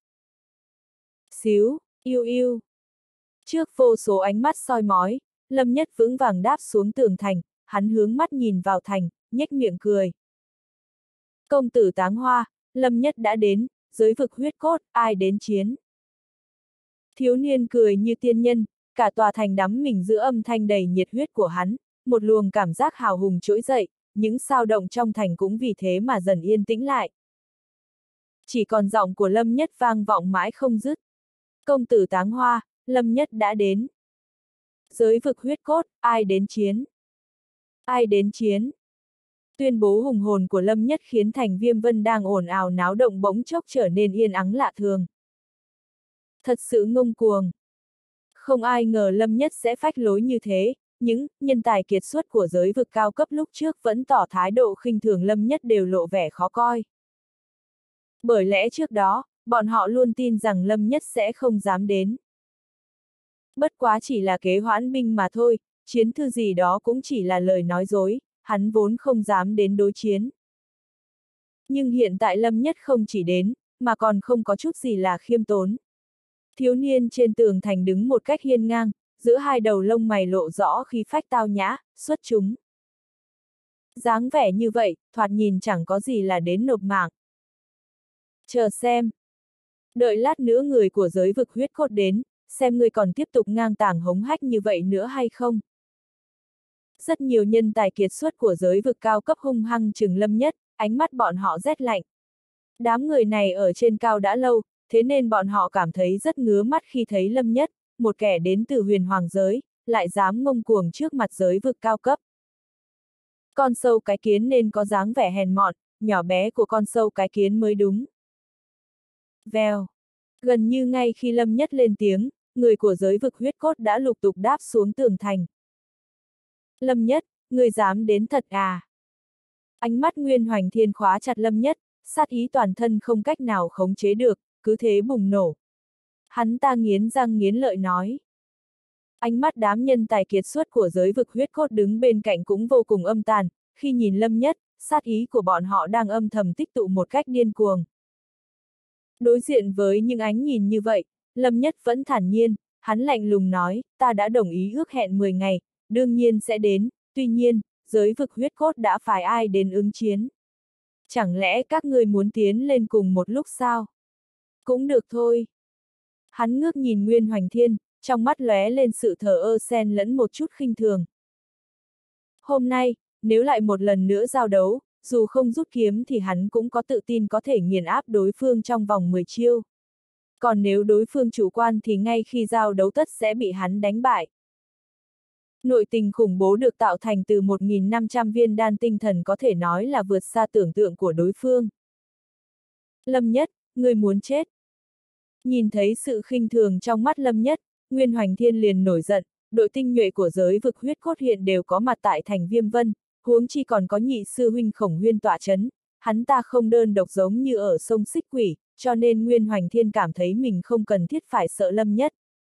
[SPEAKER 1] Xíu, yêu yêu. Trước vô số ánh mắt soi mói, Lâm Nhất vững vàng đáp xuống tường thành, hắn hướng mắt nhìn vào thành, nhếch miệng cười. Công tử Táng Hoa, Lâm Nhất đã đến, giới vực huyết cốt, ai đến chiến. Thiếu niên cười như tiên nhân, cả tòa thành đắm mình giữa âm thanh đầy nhiệt huyết của hắn, một luồng cảm giác hào hùng trỗi dậy, những sao động trong thành cũng vì thế mà dần yên tĩnh lại. Chỉ còn giọng của Lâm Nhất vang vọng mãi không dứt. Công tử Táng Hoa, Lâm Nhất đã đến. Giới vực huyết cốt, ai đến chiến? Ai đến chiến? Tuyên bố hùng hồn của Lâm Nhất khiến thành Viêm Vân đang ồn ào náo động bỗng chốc trở nên yên ắng lạ thường. Thật sự ngông cuồng. Không ai ngờ Lâm Nhất sẽ phách lối như thế, những nhân tài kiệt xuất của giới vực cao cấp lúc trước vẫn tỏ thái độ khinh thường Lâm Nhất đều lộ vẻ khó coi. Bởi lẽ trước đó, bọn họ luôn tin rằng Lâm Nhất sẽ không dám đến. Bất quá chỉ là kế hoãn binh mà thôi, chiến thư gì đó cũng chỉ là lời nói dối, hắn vốn không dám đến đối chiến. Nhưng hiện tại Lâm Nhất không chỉ đến, mà còn không có chút gì là khiêm tốn. Thiếu niên trên tường thành đứng một cách hiên ngang, giữa hai đầu lông mày lộ rõ khí phách tao nhã, xuất chúng. Dáng vẻ như vậy, thoạt nhìn chẳng có gì là đến nộp mạng. Chờ xem. Đợi lát nữa người của giới vực huyết cốt đến, xem người còn tiếp tục ngang tàng hống hách như vậy nữa hay không. Rất nhiều nhân tài kiệt xuất của giới vực cao cấp hung hăng trừng Lâm Nhất, ánh mắt bọn họ rét lạnh. Đám người này ở trên cao đã lâu, thế nên bọn họ cảm thấy rất ngứa mắt khi thấy Lâm Nhất, một kẻ đến từ huyền hoàng giới, lại dám ngông cuồng trước mặt giới vực cao cấp. Con sâu cái kiến nên có dáng vẻ hèn mọn, nhỏ bé của con sâu cái kiến mới đúng. Vèo. Gần như ngay khi Lâm Nhất lên tiếng, người của giới vực huyết cốt đã lục tục đáp xuống tường thành. Lâm Nhất, người dám đến thật à? Ánh mắt Nguyên Hoành Thiên khóa chặt Lâm Nhất, sát ý toàn thân không cách nào khống chế được, cứ thế bùng nổ. Hắn ta nghiến răng nghiến lợi nói. Ánh mắt đám nhân tài kiệt xuất của giới vực huyết cốt đứng bên cạnh cũng vô cùng âm tàn, khi nhìn Lâm Nhất, sát ý của bọn họ đang âm thầm tích tụ một cách điên cuồng. Đối diện với những ánh nhìn như vậy, Lâm Nhất vẫn thản nhiên, hắn lạnh lùng nói, ta đã đồng ý ước hẹn 10 ngày, đương nhiên sẽ đến, tuy nhiên, giới vực huyết cốt đã phải ai đến ứng chiến. Chẳng lẽ các ngươi muốn tiến lên cùng một lúc sao? Cũng được thôi. Hắn ngước nhìn Nguyên Hoành Thiên, trong mắt lóe lên sự thờ ơ xen lẫn một chút khinh thường. Hôm nay, nếu lại một lần nữa giao đấu, dù không rút kiếm thì hắn cũng có tự tin có thể nghiền áp đối phương trong vòng 10 chiêu. Còn nếu đối phương chủ quan thì ngay khi giao đấu tất sẽ bị hắn đánh bại. Nội tình khủng bố được tạo thành từ 1.500 viên đan tinh thần có thể nói là vượt xa tưởng tượng của đối phương. Lâm Nhất, người muốn chết. Nhìn thấy sự khinh thường trong mắt Lâm Nhất, Nguyên Hoành Thiên liền nổi giận, đội tinh nhuệ của giới vực huyết cốt hiện đều có mặt tại thành Viêm Vân, huống chi còn có nhị sư huynh Khổng Huyên tọa chấn, hắn ta không đơn độc giống như ở sông Xích Quỷ, cho nên Nguyên Hoành Thiên cảm thấy mình không cần thiết phải sợ Lâm Nhất.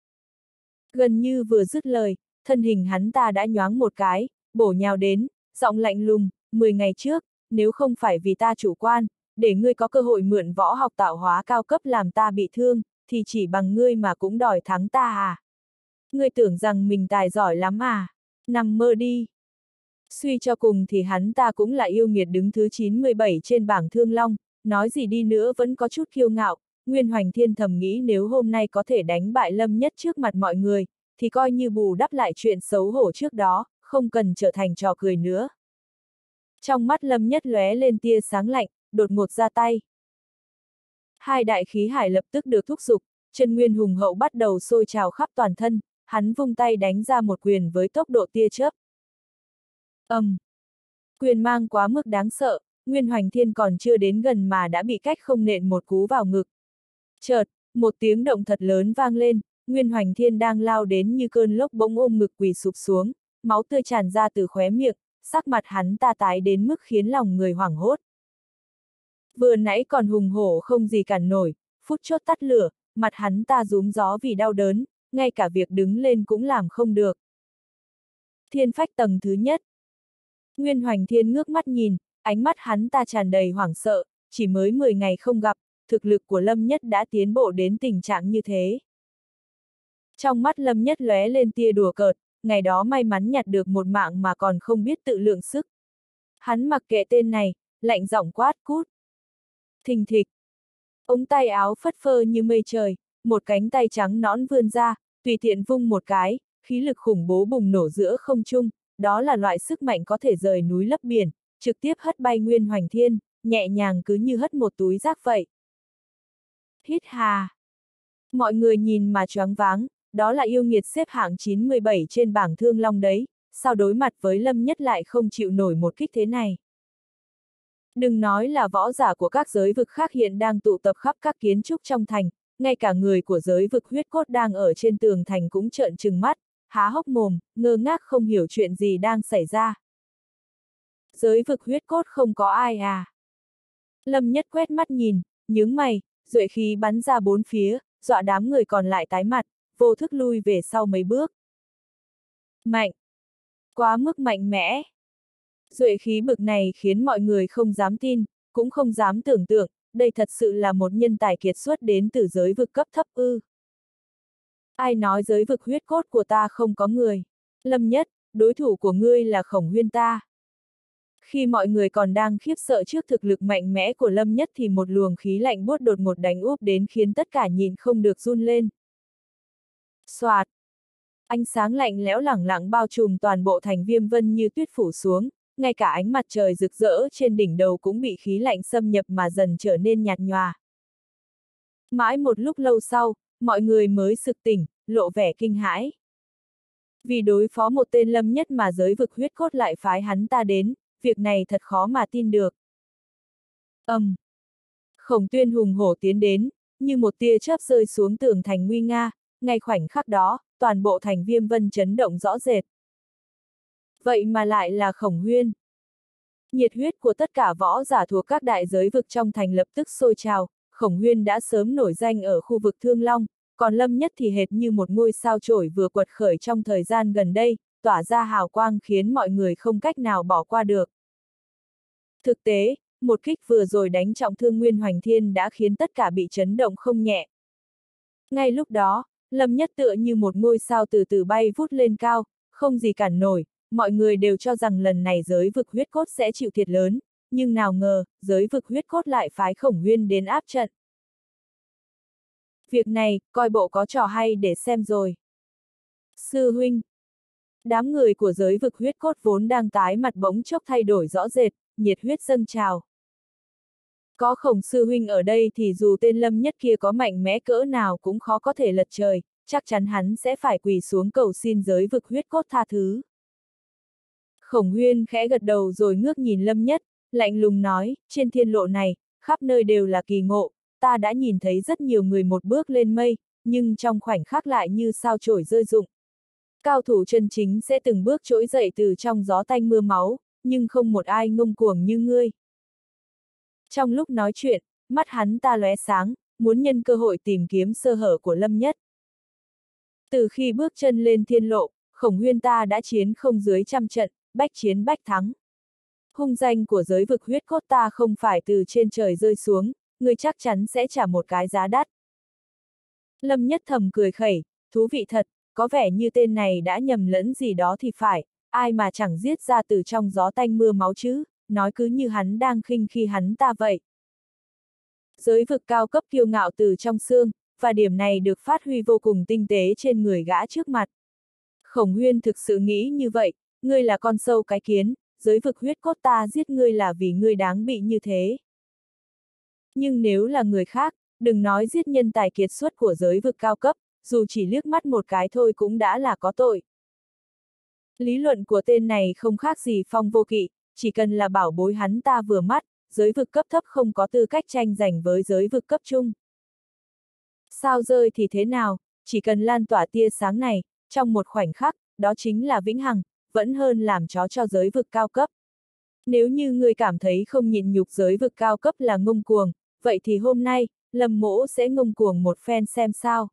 [SPEAKER 1] Gần như vừa dứt lời, thân hình hắn ta đã nhoáng một cái, bổ nhào đến, giọng lạnh lùng, 10 ngày trước, nếu không phải vì ta chủ quan, để ngươi có cơ hội mượn võ học tạo hóa cao cấp làm ta bị thương, thì chỉ bằng ngươi mà cũng đòi thắng ta à? Ngươi tưởng rằng mình tài giỏi lắm à? Nằm mơ đi. Suy cho cùng thì hắn ta cũng là yêu nghiệt đứng thứ 97 trên bảng Thương Long, nói gì đi nữa vẫn có chút kiêu ngạo, Nguyên Hoành Thiên thầm nghĩ nếu hôm nay có thể đánh bại Lâm Nhất trước mặt mọi người, thì coi như bù đắp lại chuyện xấu hổ trước đó, không cần trở thành trò cười nữa. Trong mắt Lâm Nhất lóe lên tia sáng lạnh, đột ngột ra tay. Hai đại khí hải lập tức được thúc giục, chân nguyên hùng hậu bắt đầu sôi trào khắp toàn thân, hắn vung tay đánh ra một quyền với tốc độ tia chớp. Quyền mang quá mức đáng sợ, Nguyên Hoành Thiên còn chưa đến gần mà đã bị cách không nện một cú vào ngực. Chợt, một tiếng động thật lớn vang lên, Nguyên Hoành Thiên đang lao đến như cơn lốc bỗng ôm ngực quỳ sụp xuống, máu tươi tràn ra từ khóe miệng, sắc mặt hắn ta tái đến mức khiến lòng người hoảng hốt. Vừa nãy còn hùng hổ không gì cản nổi, phút chốt tắt lửa, mặt hắn ta rúm gió vì đau đớn, ngay cả việc đứng lên cũng làm không được. Thiên phách tầng thứ nhất. Nguyên Hoành Thiên ngước mắt nhìn, ánh mắt hắn ta tràn đầy hoảng sợ, chỉ mới 10 ngày không gặp, thực lực của Lâm Nhất đã tiến bộ đến tình trạng như thế. Trong mắt Lâm Nhất lóe lên tia đùa cợt, ngày đó may mắn nhặt được một mạng mà còn không biết tự lượng sức. Hắn mặc kệ tên này, lạnh giọng quát cút. Thình thịch. Ống tay áo phất phơ như mây trời, một cánh tay trắng nõn vươn ra, tùy tiện vung một cái, khí lực khủng bố bùng nổ giữa không trung, đó là loại sức mạnh có thể rời núi lấp biển, trực tiếp hất bay Nguyên Hoành Thiên, nhẹ nhàng cứ như hất một túi rác vậy. Hít hà. Mọi người nhìn mà choáng váng, đó là yêu nghiệt xếp hạng 97 trên bảng Thương Long đấy, sao đối mặt với Lâm Nhất lại không chịu nổi một kích thế này. Đừng nói là võ giả của các giới vực khác hiện đang tụ tập khắp các kiến trúc trong thành, ngay cả người của giới vực huyết cốt đang ở trên tường thành cũng trợn trừng mắt, há hốc mồm, ngơ ngác không hiểu chuyện gì đang xảy ra. Giới vực huyết cốt không có ai à? Lâm Nhất quét mắt nhìn, nhướng mày, duệ khí bắn ra bốn phía, dọa đám người còn lại tái mặt, vô thức lui về sau mấy bước. Mạnh! Quá mức mạnh mẽ! Duệ khí bực này khiến mọi người không dám tin, cũng không dám tưởng tượng, đây thật sự là một nhân tài kiệt xuất đến từ giới vực cấp thấp ư. Ai nói giới vực huyết cốt của ta không có người? Lâm Nhất, đối thủ của ngươi là Khổng Huyên ta. Khi mọi người còn đang khiếp sợ trước thực lực mạnh mẽ của Lâm Nhất thì một luồng khí lạnh buốt đột ngột đánh úp đến khiến tất cả nhìn không được run lên. Soạt! Ánh sáng lạnh lẽo lẳng lặng bao trùm toàn bộ thành Viêm Vân như tuyết phủ xuống, ngay cả ánh mặt trời rực rỡ trên đỉnh đầu cũng bị khí lạnh xâm nhập mà dần trở nên nhạt nhòa. Mãi một lúc lâu sau, mọi người mới sực tỉnh, lộ vẻ kinh hãi. Vì đối phó một tên Lâm Nhất mà giới vực huyết cốt lại phái hắn ta đến, việc này thật khó mà tin được. Khổng Tuyên hùng hổ tiến đến, như một tia chớp rơi xuống tường thành nguy nga, ngay khoảnh khắc đó, toàn bộ thành Viêm Vân chấn động rõ rệt. Vậy mà lại là Khổng Huyên. Nhiệt huyết của tất cả võ giả thuộc các đại giới vực trong thành lập tức sôi trào, Khổng Huyên đã sớm nổi danh ở khu vực Thương Long, còn Lâm Nhất thì hệt như một ngôi sao chổi vừa quật khởi trong thời gian gần đây, tỏa ra hào quang khiến mọi người không cách nào bỏ qua được. Thực tế, một kích vừa rồi đánh trọng thương Nguyên Hoành Thiên đã khiến tất cả bị chấn động không nhẹ. Ngay lúc đó, Lâm Nhất tựa như một ngôi sao từ từ bay vút lên cao, không gì cản nổi, mọi người đều cho rằng lần này giới vực huyết cốt sẽ chịu thiệt lớn, nhưng nào ngờ, giới vực huyết cốt lại phái Khổng Huyên đến áp trận. Việc này, coi bộ có trò hay để xem rồi. Sư huynh! Đám người của giới vực huyết cốt vốn đang tái mặt bỗng chốc thay đổi rõ rệt, nhiệt huyết dâng trào. Có Khổng sư huynh ở đây thì dù tên Lâm Nhất kia có mạnh mẽ cỡ nào cũng khó có thể lật trời, chắc chắn hắn sẽ phải quỳ xuống cầu xin giới vực huyết cốt tha thứ. Khổng Huyên khẽ gật đầu rồi ngước nhìn Lâm Nhất, lạnh lùng nói, trên thiên lộ này, khắp nơi đều là kỳ ngộ, ta đã nhìn thấy rất nhiều người một bước lên mây, nhưng trong khoảnh khắc lại như sao chổi rơi rụng. Cao thủ chân chính sẽ từng bước trỗi dậy từ trong gió tanh mưa máu, nhưng không một ai ngông cuồng như ngươi. Trong lúc nói chuyện, mắt hắn ta lóe sáng, muốn nhân cơ hội tìm kiếm sơ hở của Lâm Nhất. Từ khi bước chân lên thiên lộ, Khổng Huyên ta đã chiến không dưới 100 trận, bách chiến bách thắng. Hung danh của giới vực huyết cốt ta không phải từ trên trời rơi xuống, ngươi chắc chắn sẽ trả một cái giá đắt. Lâm Nhất thầm cười khẩy, thú vị thật, có vẻ như tên này đã nhầm lẫn gì đó thì phải, ai mà chẳng giết ra từ trong gió tanh mưa máu chứ, nói cứ như hắn đang khinh khi hắn ta vậy. Giới vực cao cấp kiêu ngạo từ trong xương, và điểm này được phát huy vô cùng tinh tế trên người gã trước mặt. Khổng Huyên thực sự nghĩ như vậy, ngươi là con sâu cái kiến, giới vực huyết cốt ta giết ngươi là vì ngươi đáng bị như thế. Nhưng nếu là người khác, đừng nói giết nhân tài kiệt xuất của giới vực cao cấp, dù chỉ liếc mắt một cái thôi cũng đã là có tội. Lý luận của tên này không khác gì Phong Vô Kỵ, chỉ cần là bảo bối hắn ta vừa mắt, giới vực cấp thấp không có tư cách tranh giành với giới vực cấp trung. Sao rơi thì thế nào, chỉ cần lan tỏa tia sáng này, trong một khoảnh khắc, đó chính là vĩnh hằng, vẫn hơn làm chó cho giới vực cao cấp. Nếu như ngươi cảm thấy không nhịn nhục giới vực cao cấp là ngông cuồng, vậy thì hôm nay, Lâm Mỗ sẽ ngông cuồng một phen xem sao.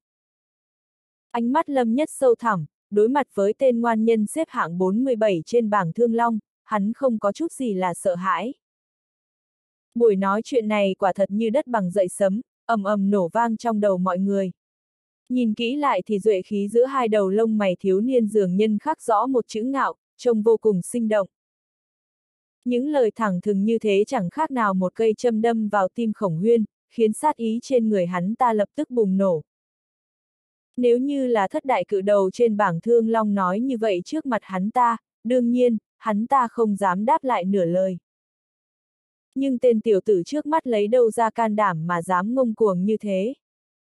[SPEAKER 1] Ánh mắt Lâm Nhất sâu thẳm, đối mặt với tên ngoan nhân xếp hạng 47 trên bảng Thương Long, hắn không có chút gì là sợ hãi. Buổi nói chuyện này quả thật như đất bằng dậy sấm, ầm ầm nổ vang trong đầu mọi người. Nhìn kỹ lại thì duệ khí giữa hai đầu lông mày thiếu niên dường nhân khắc rõ một chữ ngạo, trông vô cùng sinh động. Những lời thẳng thừng như thế chẳng khác nào một cây châm đâm vào tim Khổng Huyên, khiến sát ý trên người hắn ta lập tức bùng nổ. Nếu như là thất đại cự đầu trên bảng Thương Long nói như vậy trước mặt hắn ta, đương nhiên, hắn ta không dám đáp lại nửa lời. Nhưng tên tiểu tử trước mắt lấy đâu ra can đảm mà dám ngông cuồng như thế.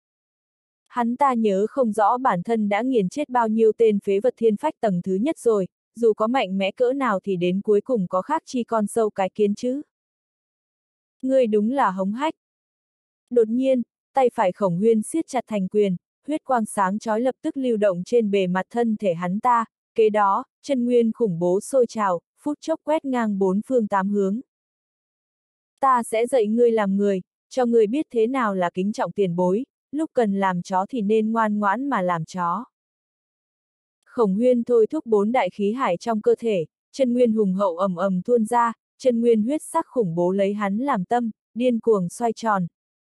[SPEAKER 1] Hắn ta nhớ không rõ bản thân đã nghiền chết bao nhiêu tên phế vật thiên phách tầng thứ nhất rồi, dù có mạnh mẽ cỡ nào thì đến cuối cùng có khác chi con sâu cái kiến chứ. Ngươi đúng là hống hách. Đột nhiên, tay phải Khổng Huyên siết chặt thành quyền, huyết quang sáng chói lập tức lưu động trên bề mặt thân thể hắn ta, kế đó, chân nguyên khủng bố sôi trào, phút chốc quét ngang bốn phương tám hướng. Ta sẽ dạy ngươi làm người, cho ngươi biết thế nào là kính trọng tiền bối, lúc cần làm chó thì nên ngoan ngoãn mà làm chó. Khổng Huyên thôi thúc bốn đại khí hải trong cơ thể, chân nguyên hùng hậu ầm ầm tuôn ra, chân nguyên huyết sắc khủng bố lấy hắn làm tâm, điên cuồng xoay tròn.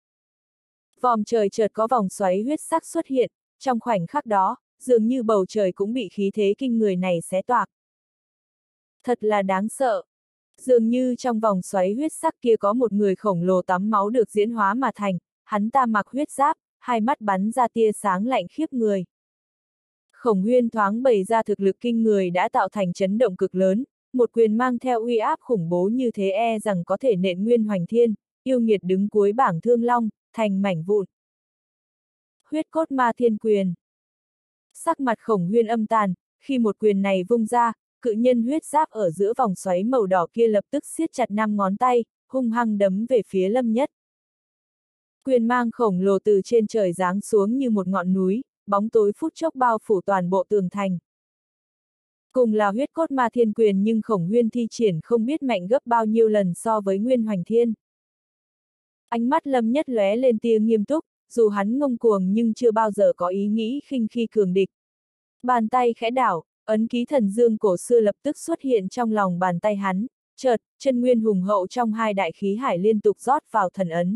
[SPEAKER 1] Vòm trời chợt có vòng xoáy huyết sắc xuất hiện, trong khoảnh khắc đó, dường như bầu trời cũng bị khí thế kinh người này xé toạc. Thật là đáng sợ. Dường như trong vòng xoáy huyết sắc kia có một người khổng lồ tắm máu được diễn hóa mà thành, hắn ta mặc huyết giáp, hai mắt bắn ra tia sáng lạnh khiếp người. Khổng Huyên thoáng bày ra thực lực kinh người đã tạo thành chấn động cực lớn, một quyền mang theo uy áp khủng bố như thế e rằng có thể nện nguyên hoành thiên, yêu nghiệt đứng cuối bảng Thương Long, thành mảnh vụn. Huyết cốt ma thiên quyền. Sắc mặt Khổng Huyên âm tàn, khi một quyền này vung ra, cự nhân huyết giáp ở giữa vòng xoáy màu đỏ kia lập tức siết chặt 5 ngón tay, hung hăng đấm về phía Lâm Nhất. Quyền mang khổng lồ từ trên trời giáng xuống như một ngọn núi, bóng tối phút chốc bao phủ toàn bộ tường thành. Cùng là huyết cốt ma thiên quyền nhưng Khổng Huyên thi triển không biết mạnh gấp bao nhiêu lần so với Nguyên Hoành Thiên. Ánh mắt Lâm Nhất lóe lên tia nghiêm túc, dù hắn ngông cuồng nhưng chưa bao giờ có ý nghĩ khinh khi cường địch. Bàn tay khẽ đảo, ấn ký thần dương cổ xưa lập tức xuất hiện trong lòng bàn tay hắn, chợt, chân nguyên hùng hậu trong hai đại khí hải liên tục rót vào thần ấn.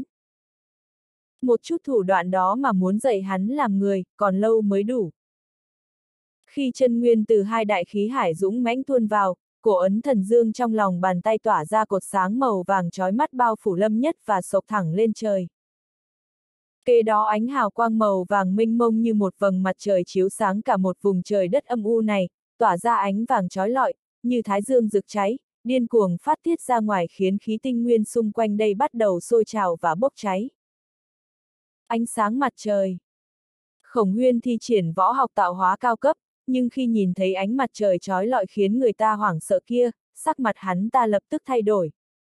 [SPEAKER 1] Một chút thủ đoạn đó mà muốn dạy hắn làm người, còn lâu mới đủ. Khi chân nguyên từ hai đại khí hải dũng mãnh tuôn vào, cổ ấn thần dương trong lòng bàn tay tỏa ra cột sáng màu vàng chói mắt bao phủ Lâm Nhất và sộc thẳng lên trời. Kế đó ánh hào quang màu vàng mênh mông như một vầng mặt trời chiếu sáng cả một vùng trời đất âm u này, tỏa ra ánh vàng chói lọi, như thái dương rực cháy, điên cuồng phát tiết ra ngoài khiến khí tinh nguyên xung quanh đây bắt đầu sôi trào và bốc cháy. Ánh sáng mặt trời. Khổng Huyên thi triển võ học tạo hóa cao cấp, nhưng khi nhìn thấy ánh mặt trời chói lọi khiến người ta hoảng sợ kia, sắc mặt hắn ta lập tức thay đổi.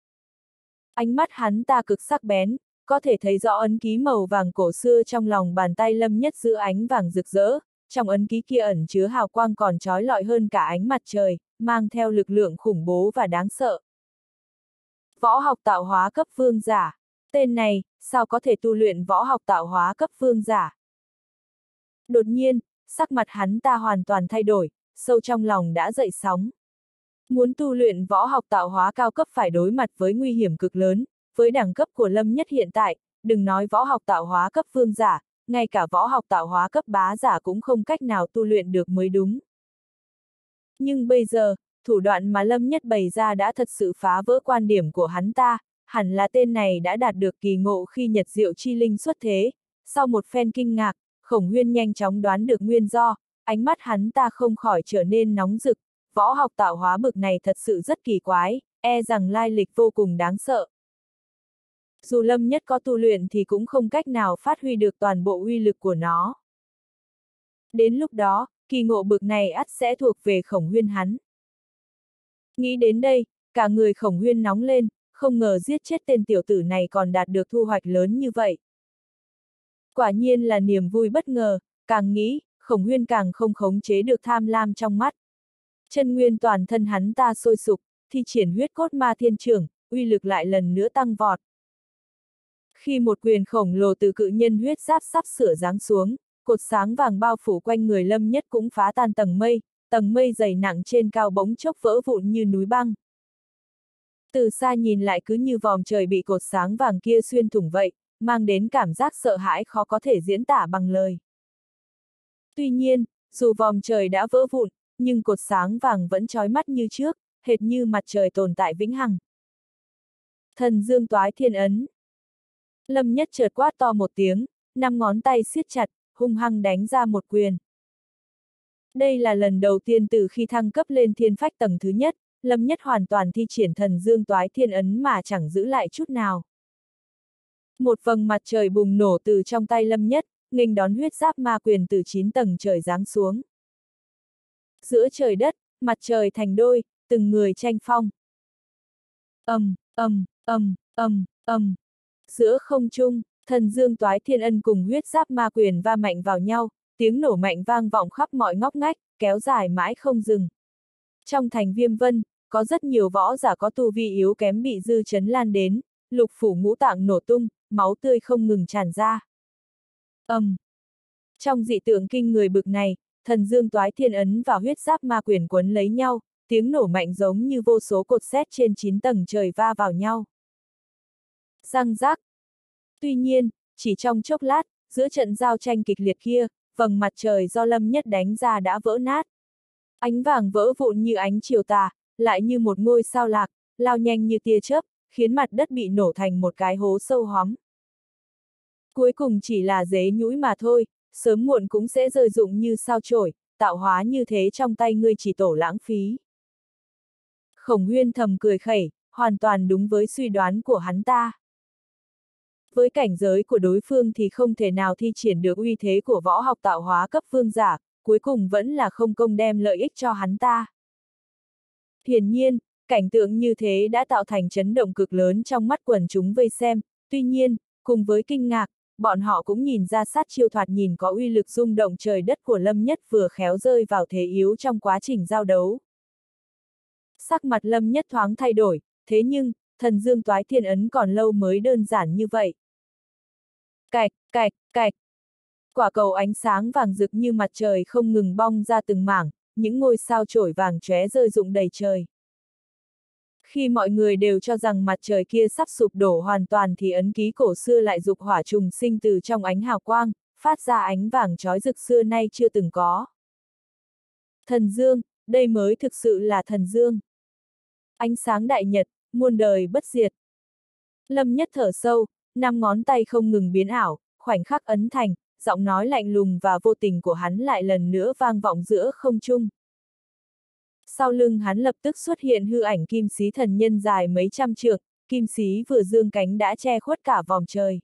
[SPEAKER 1] Ánh mắt hắn ta cực sắc bén, có thể thấy rõ ấn ký màu vàng cổ xưa trong lòng bàn tay Lâm Nhất giữa ánh vàng rực rỡ, trong ấn ký kia ẩn chứa hào quang còn chói lọi hơn cả ánh mặt trời, mang theo lực lượng khủng bố và đáng sợ. Võ học tạo hóa cấp vương giả. Tên này, sao có thể tu luyện võ học tạo hóa cấp vương giả? Đột nhiên, sắc mặt hắn ta hoàn toàn thay đổi, sâu trong lòng đã dậy sóng. Muốn tu luyện võ học tạo hóa cao cấp phải đối mặt với nguy hiểm cực lớn, với đẳng cấp của Lâm Nhất hiện tại, đừng nói võ học tạo hóa cấp vương giả, ngay cả võ học tạo hóa cấp bá giả cũng không cách nào tu luyện được mới đúng. Nhưng bây giờ, thủ đoạn mà Lâm Nhất bày ra đã thật sự phá vỡ quan điểm của hắn ta, hẳn là tên này đã đạt được kỳ ngộ khi Nhật Diệu Chi Linh xuất thế. Sau một phen kinh ngạc, Khổng Huyên nhanh chóng đoán được nguyên do, ánh mắt hắn ta không khỏi trở nên nóng rực, võ học tạo hóa bực này thật sự rất kỳ quái, e rằng lai lịch vô cùng đáng sợ. Dù Lâm Nhất có tu luyện thì cũng không cách nào phát huy được toàn bộ uy lực của nó. Đến lúc đó, kỳ ngộ bực này ắt sẽ thuộc về Khổng Huyên hắn. Nghĩ đến đây, cả người Khổng Huyên nóng lên, không ngờ giết chết tên tiểu tử này còn đạt được thu hoạch lớn như vậy. Quả nhiên là niềm vui bất ngờ, càng nghĩ, Khổng Huyên càng không khống chế được tham lam trong mắt. Chân nguyên toàn thân hắn ta sôi sục, thi triển huyết cốt ma thiên trưởng, uy lực lại lần nữa tăng vọt. Khi một quyền khổng lồ từ cự nhân huyết giáp sắp sửa giáng xuống, cột sáng vàng bao phủ quanh người Lâm Nhất cũng phá tan tầng mây dày nặng trên cao bỗng chốc vỡ vụn như núi băng. Từ xa nhìn lại cứ như vòm trời bị cột sáng vàng kia xuyên thủng vậy, mang đến cảm giác sợ hãi khó có thể diễn tả bằng lời. Tuy nhiên, dù vòm trời đã vỡ vụn, nhưng cột sáng vàng vẫn chói mắt như trước, hệt như mặt trời tồn tại vĩnh hằng. Thần dương toái thiên ấn. Lâm Nhất chợt quát to một tiếng, 5 ngón tay siết chặt, hung hăng đánh ra một quyền. Đây là lần đầu tiên từ khi thăng cấp lên thiên phách tầng thứ nhất, Lâm Nhất hoàn toàn thi triển thần dương toái thiên ấn mà chẳng giữ lại chút nào. Một vầng mặt trời bùng nổ từ trong tay Lâm Nhất, nghênh đón huyết giáp ma quyền từ 9 tầng trời giáng xuống. Giữa trời đất, mặt trời thành đôi, từng người tranh phong. Giữa không trung, thần dương toái thiên ân cùng huyết giáp ma quyền va mạnh vào nhau, tiếng nổ mạnh vang vọng khắp mọi ngóc ngách, kéo dài mãi không dừng. Trong thành Viêm Vân, có rất nhiều võ giả có tu vi yếu kém bị dư chấn lan đến, lục phủ ngũ tạng nổ tung, máu tươi không ngừng tràn ra. Trong dị tượng kinh người bực này, thần dương toái thiên ấn và huyết giáp ma quyền quấn lấy nhau, tiếng nổ mạnh giống như vô số cột sét trên 9 tầng trời va vào nhau. Răng rác. Tuy nhiên, chỉ trong chốc lát, giữa trận giao tranh kịch liệt kia, vầng mặt trời do Lâm Nhất đánh ra đã vỡ nát. Ánh vàng vỡ vụn như ánh chiều tà, lại như một ngôi sao lạc, lao nhanh như tia chớp, khiến mặt đất bị nổ thành một cái hố sâu hoắm. Cuối cùng chỉ là dế nhũi mà thôi, sớm muộn cũng sẽ rơi rụng như sao chổi, tạo hóa như thế trong tay ngươi chỉ tổ lãng phí. Khổng Huyên thầm cười khẩy, hoàn toàn đúng với suy đoán của hắn ta. Với cảnh giới của đối phương thì không thể nào thi triển được uy thế của võ học tạo hóa cấp vương giả, cuối cùng vẫn là không công đem lợi ích cho hắn ta. Hiển nhiên, cảnh tượng như thế đã tạo thành chấn động cực lớn trong mắt quần chúng vây xem, tuy nhiên, cùng với kinh ngạc, bọn họ cũng nhìn ra sát chiêu thoạt nhìn có uy lực rung động trời đất của Lâm Nhất vừa khéo rơi vào thế yếu trong quá trình giao đấu. Sắc mặt Lâm Nhất thoáng thay đổi, thế nhưng, thần dương toái thiên ấn còn lâu mới đơn giản như vậy. Cạch, cạch, cạch. Quả cầu ánh sáng vàng rực như mặt trời không ngừng bong ra từng mảng, những ngôi sao chổi vàng chóe rơi rụng đầy trời. Khi mọi người đều cho rằng mặt trời kia sắp sụp đổ hoàn toàn thì ấn ký cổ xưa lại dục hỏa trùng sinh từ trong ánh hào quang, phát ra ánh vàng chói rực xưa nay chưa từng có. Thần dương, đây mới thực sự là thần dương. Ánh sáng đại nhật, muôn đời bất diệt. Lâm Nhất thở sâu, 5 ngón tay không ngừng biến ảo, khoảnh khắc ấn thành, giọng nói lạnh lùng và vô tình của hắn lại lần nữa vang vọng giữa không trung. Sau lưng hắn lập tức xuất hiện hư ảnh kim xí thần nhân dài mấy trăm trượng, kim xí vừa dương cánh đã che khuất cả vòng trời.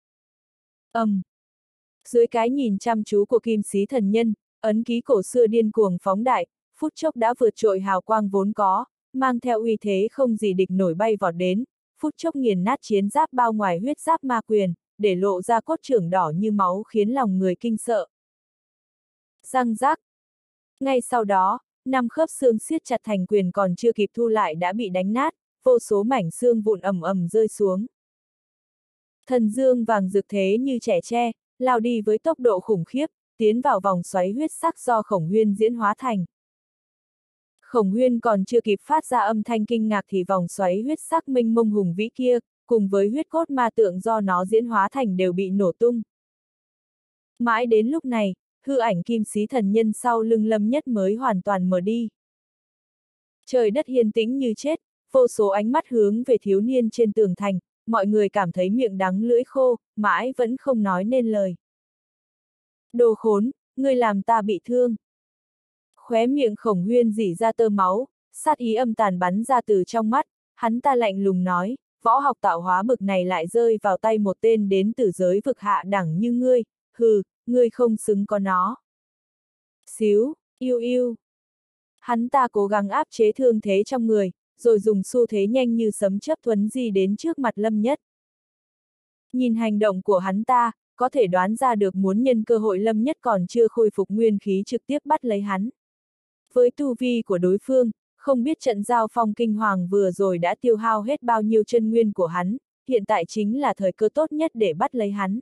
[SPEAKER 1] Dưới cái nhìn chăm chú của kim xí thần nhân, ấn ký cổ xưa điên cuồng phóng đại, phút chốc đã vượt trội hào quang vốn có, mang theo uy thế không gì địch nổi bay vọt đến, phút chốc nghiền nát chiến giáp bao ngoài huyết giáp ma quyền, để lộ ra cốt trưởng đỏ như máu khiến lòng người kinh sợ. Răng rác. Ngay sau đó, 5 khớp xương siết chặt thành quyền còn chưa kịp thu lại đã bị đánh nát, vô số mảnh xương vụn ầm ầm rơi xuống. Thần dương vàng rực thế như trẻ tre, lao đi với tốc độ khủng khiếp, tiến vào vòng xoáy huyết sắc do Khổng Huyên diễn hóa thành. Khổng Huyên còn chưa kịp phát ra âm thanh kinh ngạc thì vòng xoáy huyết sắc mênh mông hùng vĩ kia, cùng với huyết cốt ma tượng do nó diễn hóa thành đều bị nổ tung. Mãi đến lúc này, hư ảnh kim xí thần nhân sau lưng Lâm Nhất mới hoàn toàn mờ đi. Trời đất yên tĩnh như chết, vô số ánh mắt hướng về thiếu niên trên tường thành, mọi người cảm thấy miệng đắng lưỡi khô, mãi vẫn không nói nên lời. Đồ khốn, ngươi làm ta bị thương. Khóe miệng Khổng Huyên rỉ ra tơ máu, sát ý âm tàn bắn ra từ trong mắt, hắn ta lạnh lùng nói, võ học tạo hóa bực này lại rơi vào tay một tên đến từ giới vực hạ đẳng như ngươi, hừ, ngươi không xứng có nó. Xíu, yêu yêu. Hắn ta cố gắng áp chế thương thế trong người, rồi dùng xu thế nhanh như sấm chớp thuấn di đến trước mặt Lâm Nhất. Nhìn hành động của hắn ta, có thể đoán ra được muốn nhân cơ hội Lâm Nhất còn chưa khôi phục nguyên khí trực tiếp bắt lấy hắn. Với tu vi của đối phương, không biết trận giao phong kinh hoàng vừa rồi đã tiêu hao hết bao nhiêu chân nguyên của hắn, hiện tại chính là thời cơ tốt nhất để bắt lấy hắn.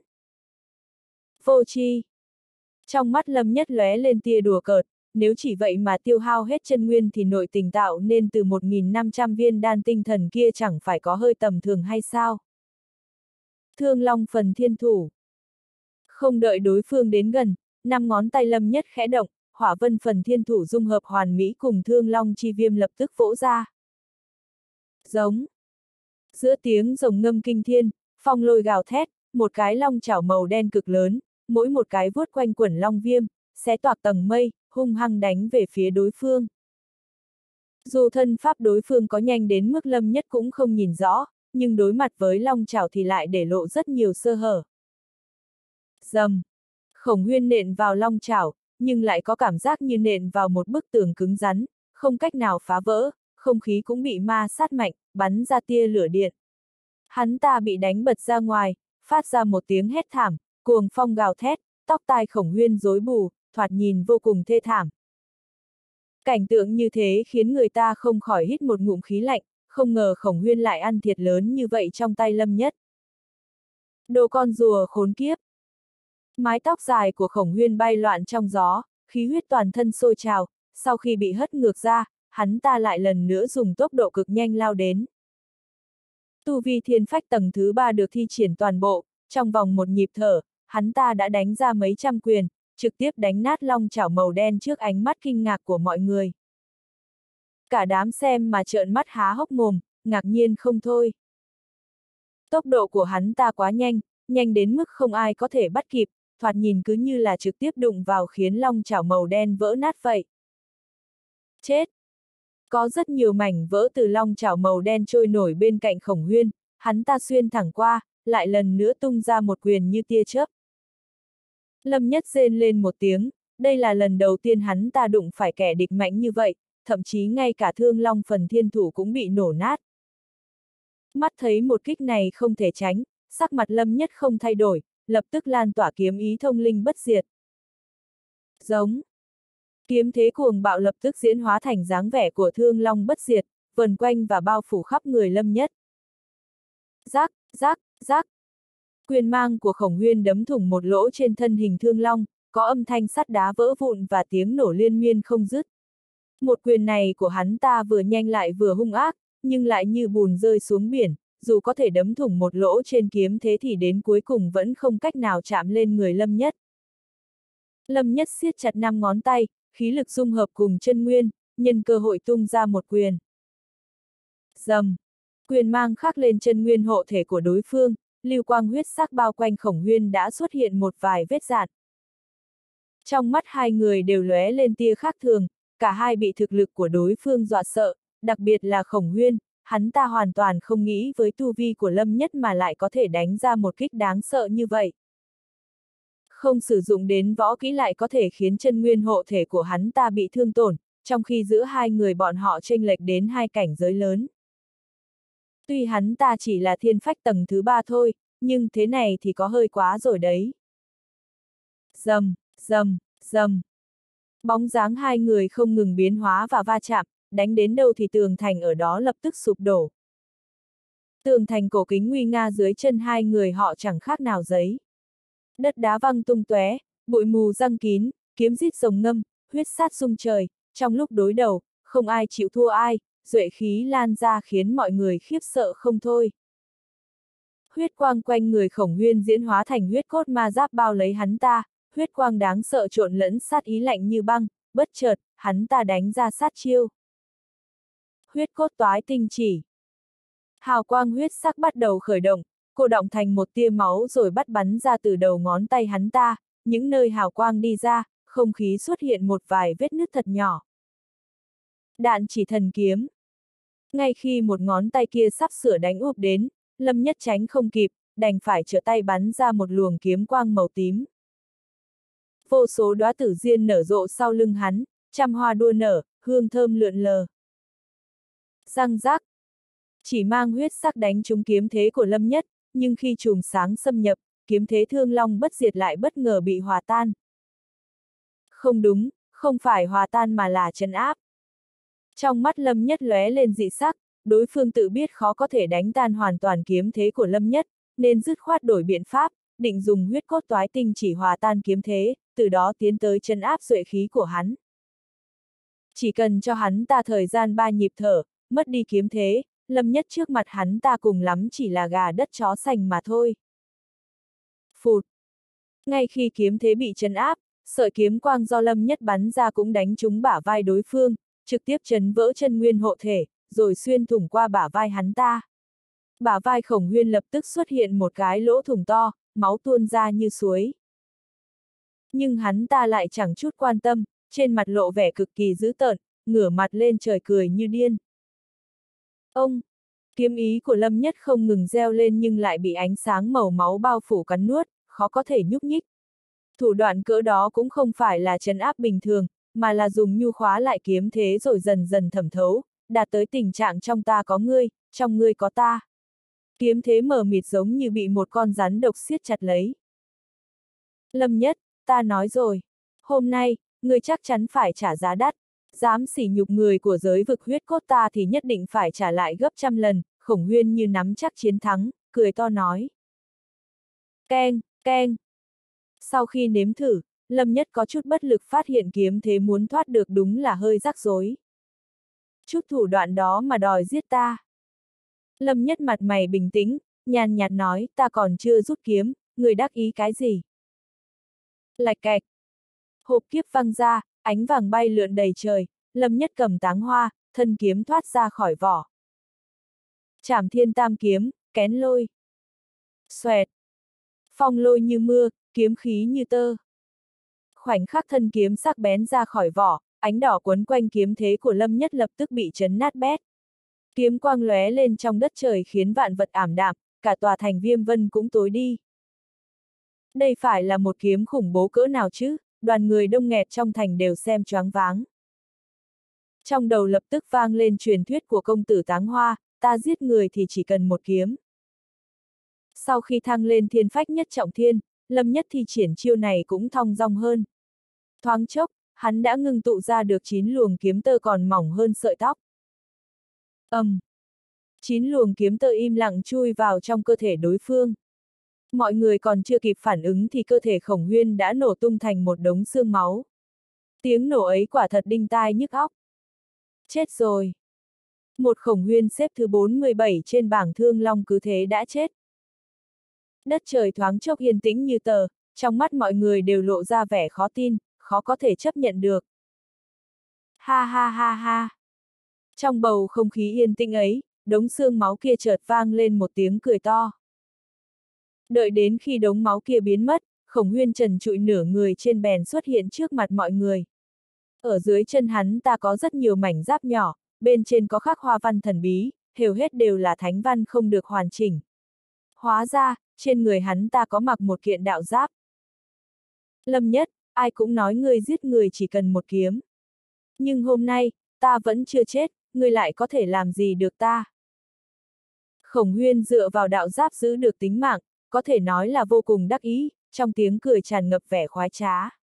[SPEAKER 1] Vô tri. Trong mắt Lâm Nhất lóe lên tia đùa cợt, nếu chỉ vậy mà tiêu hao hết chân nguyên thì nội tình tạo nên từ 1.500 viên đan tinh thần kia chẳng phải có hơi tầm thường hay sao? Thương Long phần thiên thủ. Không đợi đối phương đến gần, 5 ngón tay Lâm Nhất khẽ động, hỏa vân phần thiên thủ dung hợp hoàn mỹ cùng Thương Long chi viêm lập tức vỗ ra. Giống. Giữa tiếng rồng ngâm kinh thiên, phong lôi gào thét, một cái long chảo màu đen cực lớn, mỗi một cái vuốt quanh quẩn long viêm, xé toạc tầng mây, hung hăng đánh về phía đối phương. Dù thân pháp đối phương có nhanh đến mức Lâm Nhất cũng không nhìn rõ, nhưng đối mặt với long chảo thì lại để lộ rất nhiều sơ hở. Rầm. Khổng Huyên nện vào long chảo, nhưng lại có cảm giác như nện vào một bức tường cứng rắn, không cách nào phá vỡ, không khí cũng bị ma sát mạnh, bắn ra tia lửa điện. Hắn ta bị đánh bật ra ngoài, phát ra một tiếng hét thảm, cuồng phong gào thét, tóc tai Khổng Huyên rối bù, thoạt nhìn vô cùng thê thảm. Cảnh tượng như thế khiến người ta không khỏi hít một ngụm khí lạnh, không ngờ Khổng Huyên lại ăn thiệt lớn như vậy trong tay Lâm Nhất. Đồ con rùa khốn kiếp. Mái tóc dài của Khổng Huyên bay loạn trong gió, khí huyết toàn thân sôi trào, sau khi bị hất ngược ra, hắn ta lại lần nữa dùng tốc độ cực nhanh lao đến. Tu vi thiên phách tầng thứ 3 được thi triển toàn bộ, trong vòng một nhịp thở, hắn ta đã đánh ra mấy trăm quyền, trực tiếp đánh nát long chảo màu đen trước ánh mắt kinh ngạc của mọi người. Cả đám xem mà trợn mắt há hốc mồm, ngạc nhiên không thôi. Tốc độ của hắn ta quá nhanh, nhanh đến mức không ai có thể bắt kịp, thoạt nhìn cứ như là trực tiếp đụng vào khiến long chảo màu đen vỡ nát vậy. Chết! Có rất nhiều mảnh vỡ từ long chảo màu đen trôi nổi bên cạnh Khổng Huyên, hắn ta xuyên thẳng qua, lại lần nữa tung ra một quyền như tia chớp. Lâm Nhất rên lên một tiếng, đây là lần đầu tiên hắn ta đụng phải kẻ địch mạnh như vậy, thậm chí ngay cả Thương Long phần thiên thủ cũng bị nổ nát. Mắt thấy một kích này không thể tránh, sắc mặt Lâm Nhất không thay đổi, lập tức lan tỏa kiếm ý thông linh bất diệt. Giống. Kiếm thế cuồng bạo lập tức diễn hóa thành dáng vẻ của Thương Long bất diệt, vần quanh và bao phủ khắp người Lâm Nhất. Rác, rác, rác. Quyền mang của Khổng Huyên đấm thủng một lỗ trên thân hình Thương Long, có âm thanh sắt đá vỡ vụn và tiếng nổ liên miên không dứt. Một quyền này của hắn ta vừa nhanh lại vừa hung ác, nhưng lại như bùn rơi xuống biển, dù có thể đấm thủng một lỗ trên kiếm thế thì đến cuối cùng vẫn không cách nào chạm lên người Lâm Nhất. Lâm Nhất siết chặt 5 ngón tay, khí lực dung hợp cùng chân nguyên, nhân cơ hội tung ra một quyền. Rầm. Quyền mang khắc lên chân nguyên hộ thể của đối phương, lưu quang huyết sắc bao quanh Khổng Huyên đã xuất hiện một vài vết rạn. Trong mắt hai người đều lóe lên tia khác thường, cả hai bị thực lực của đối phương dọa sợ, đặc biệt là Khổng Huyên, hắn ta hoàn toàn không nghĩ với tu vi của Lâm Nhất mà lại có thể đánh ra một kích đáng sợ như vậy. Không sử dụng đến võ kỹ lại có thể khiến chân nguyên hộ thể của hắn ta bị thương tổn, trong khi giữa hai người bọn họ chênh lệch đến hai cảnh giới lớn. Tuy hắn ta chỉ là thiên phách tầng thứ 3 thôi, nhưng thế này thì có hơi quá rồi đấy. Rầm, rầm, rầm. Bóng dáng hai người không ngừng biến hóa và va chạm, đánh đến đâu thì tường thành ở đó lập tức sụp đổ. Tường thành cổ kính nguy nga dưới chân hai người họ chẳng khác nào giấy. Đất đá văng tung tóe, bụi mù giăng kín, kiếm rít rồng ngâm, huyết sát rung trời, trong lúc đối đầu, không ai chịu thua ai, duệ khí lan ra khiến mọi người khiếp sợ không thôi. Huyết quang quanh người Khổng Huyên diễn hóa thành huyết cốt ma giáp bao lấy hắn ta, huyết quang đáng sợ trộn lẫn sát ý lạnh như băng, bất chợt, hắn ta đánh ra sát chiêu. Huyết cốt toái tinh chỉ. Hào quang huyết sắc bắt đầu khởi động, cô đọng thành một tia máu rồi bắt bắn ra từ đầu ngón tay hắn ta, những nơi hào quang đi ra, không khí xuất hiện một vài vết nứt thật nhỏ. Đạn chỉ thần kiếm. Ngay khi một ngón tay kia sắp sửa đánh úp đến, Lâm Nhất tránh không kịp, đành phải trở tay bắn ra một luồng kiếm quang màu tím. Vô số đóa tử diên nở rộ sau lưng hắn, trăm hoa đua nở, hương thơm lượn lờ. Răng rác. Chỉ mang huyết sắc đánh trúng kiếm thế của Lâm Nhất, nhưng khi chùm sáng xâm nhập, kiếm thế thương long bất diệt lại bất ngờ bị hòa tan. Không đúng, không phải hòa tan mà là trấn áp. Trong mắt Lâm Nhất lóe lên dị sắc, đối phương tự biết khó có thể đánh tan hoàn toàn kiếm thế của Lâm Nhất, nên dứt khoát đổi biện pháp, định dùng huyết cốt toái tinh chỉ hòa tan kiếm thế, từ đó tiến tới trấn áp duệ khí của hắn. Chỉ cần cho hắn ta thời gian 3 nhịp thở, mất đi kiếm thế, Lâm Nhất trước mặt hắn ta cùng lắm chỉ là gà đất chó sành mà thôi. Phụt! Ngay khi kiếm thế bị trấn áp, sợi kiếm quang do Lâm Nhất bắn ra cũng đánh trúng bả vai đối phương, trực tiếp chấn vỡ chân nguyên hộ thể, rồi xuyên thủng qua bả vai hắn ta. Bả vai Khổng Huyên lập tức xuất hiện một cái lỗ thủng to, máu tuôn ra như suối. Nhưng hắn ta lại chẳng chút quan tâm, trên mặt lộ vẻ cực kỳ dữ tợn, ngửa mặt lên trời cười như điên. Ông! Kiếm ý của Lâm Nhất không ngừng reo lên nhưng lại bị ánh sáng màu máu bao phủ cắn nuốt, khó có thể nhúc nhích. Thủ đoạn cỡ đó cũng không phải là trấn áp bình thường, mà là dùng nhu khóa lại kiếm thế rồi dần dần thẩm thấu, đạt tới tình trạng trong ta có ngươi, trong ngươi có ta. Kiếm thế mờ mịt giống như bị một con rắn độc siết chặt lấy. Lâm Nhất, ta nói rồi, hôm nay, ngươi chắc chắn phải trả giá đắt. Dám sỉ nhục người của giới vực huyết cốt ta thì nhất định phải trả lại gấp trăm lần, Khổng Huyên như nắm chắc chiến thắng, cười to nói. Keng, keng. Sau khi nếm thử, Lâm Nhất có chút bất lực phát hiện kiếm thế muốn thoát được đúng là hơi rắc rối. Chút thủ đoạn đó mà đòi giết ta. Lâm Nhất mặt mày bình tĩnh, nhàn nhạt nói, ta còn chưa rút kiếm, người đắc ý cái gì? Lạch cạch. Hộp kiếp văng ra, ánh vàng bay lượn đầy trời, Lâm Nhất cầm táng hoa, thân kiếm thoát ra khỏi vỏ. Trảm thiên tam kiếm, kén lôi. Xoẹt. Phong lôi như mưa, kiếm khí như tơ. Khoảnh khắc thân kiếm sắc bén ra khỏi vỏ, ánh đỏ quấn quanh kiếm thế của Lâm Nhất lập tức bị chấn nát bét. Kiếm quang lóe lên trong đất trời khiến vạn vật ảm đạm, cả tòa thành Viêm Vân cũng tối đi. Đây phải là một kiếm khủng bố cỡ nào chứ, đoàn người đông nghẹt trong thành đều xem choáng váng. Trong đầu lập tức vang lên truyền thuyết của công tử Táng Hoa, ta giết người thì chỉ cần một kiếm. Sau khi thăng lên thiên phách nhất trọng thiên, Lâm Nhất thi triển chiêu này cũng thong dong hơn. Thoáng chốc, hắn đã ngưng tụ ra được 9 luồng kiếm tơ còn mỏng hơn sợi tóc. 9 luồng kiếm tơ im lặng chui vào trong cơ thể đối phương. Mọi người còn chưa kịp phản ứng thì cơ thể Khổng Huyên đã nổ tung thành một đống xương máu. Tiếng nổ ấy quả thật đinh tai nhức óc. Chết rồi. Một Khổng Huyên xếp thứ 47 trên bảng Thương Long cứ thế đã chết. Đất trời thoáng chốc yên tĩnh như tờ, trong mắt mọi người đều lộ ra vẻ khó tin, khó có thể chấp nhận được. Ha ha ha ha. Trong bầu không khí yên tĩnh ấy, đống xương máu kia chợt vang lên một tiếng cười to. Đợi đến khi đống máu kia biến mất, Khổng Huyên trần trụi nửa người trên bèn xuất hiện trước mặt mọi người. Ở dưới chân hắn ta có rất nhiều mảnh giáp nhỏ, bên trên có khắc hoa văn thần bí, hầu hết đều là thánh văn không được hoàn chỉnh. Hóa ra, trên người hắn ta có mặc một kiện đạo giáp. Lâm Nhất, ai cũng nói ngươi giết người chỉ cần một kiếm. Nhưng hôm nay, ta vẫn chưa chết, ngươi lại có thể làm gì được ta? Khổng Huyên dựa vào đạo giáp giữ được tính mạng, có thể nói là vô cùng đắc ý, trong tiếng cười tràn ngập vẻ khoái trá.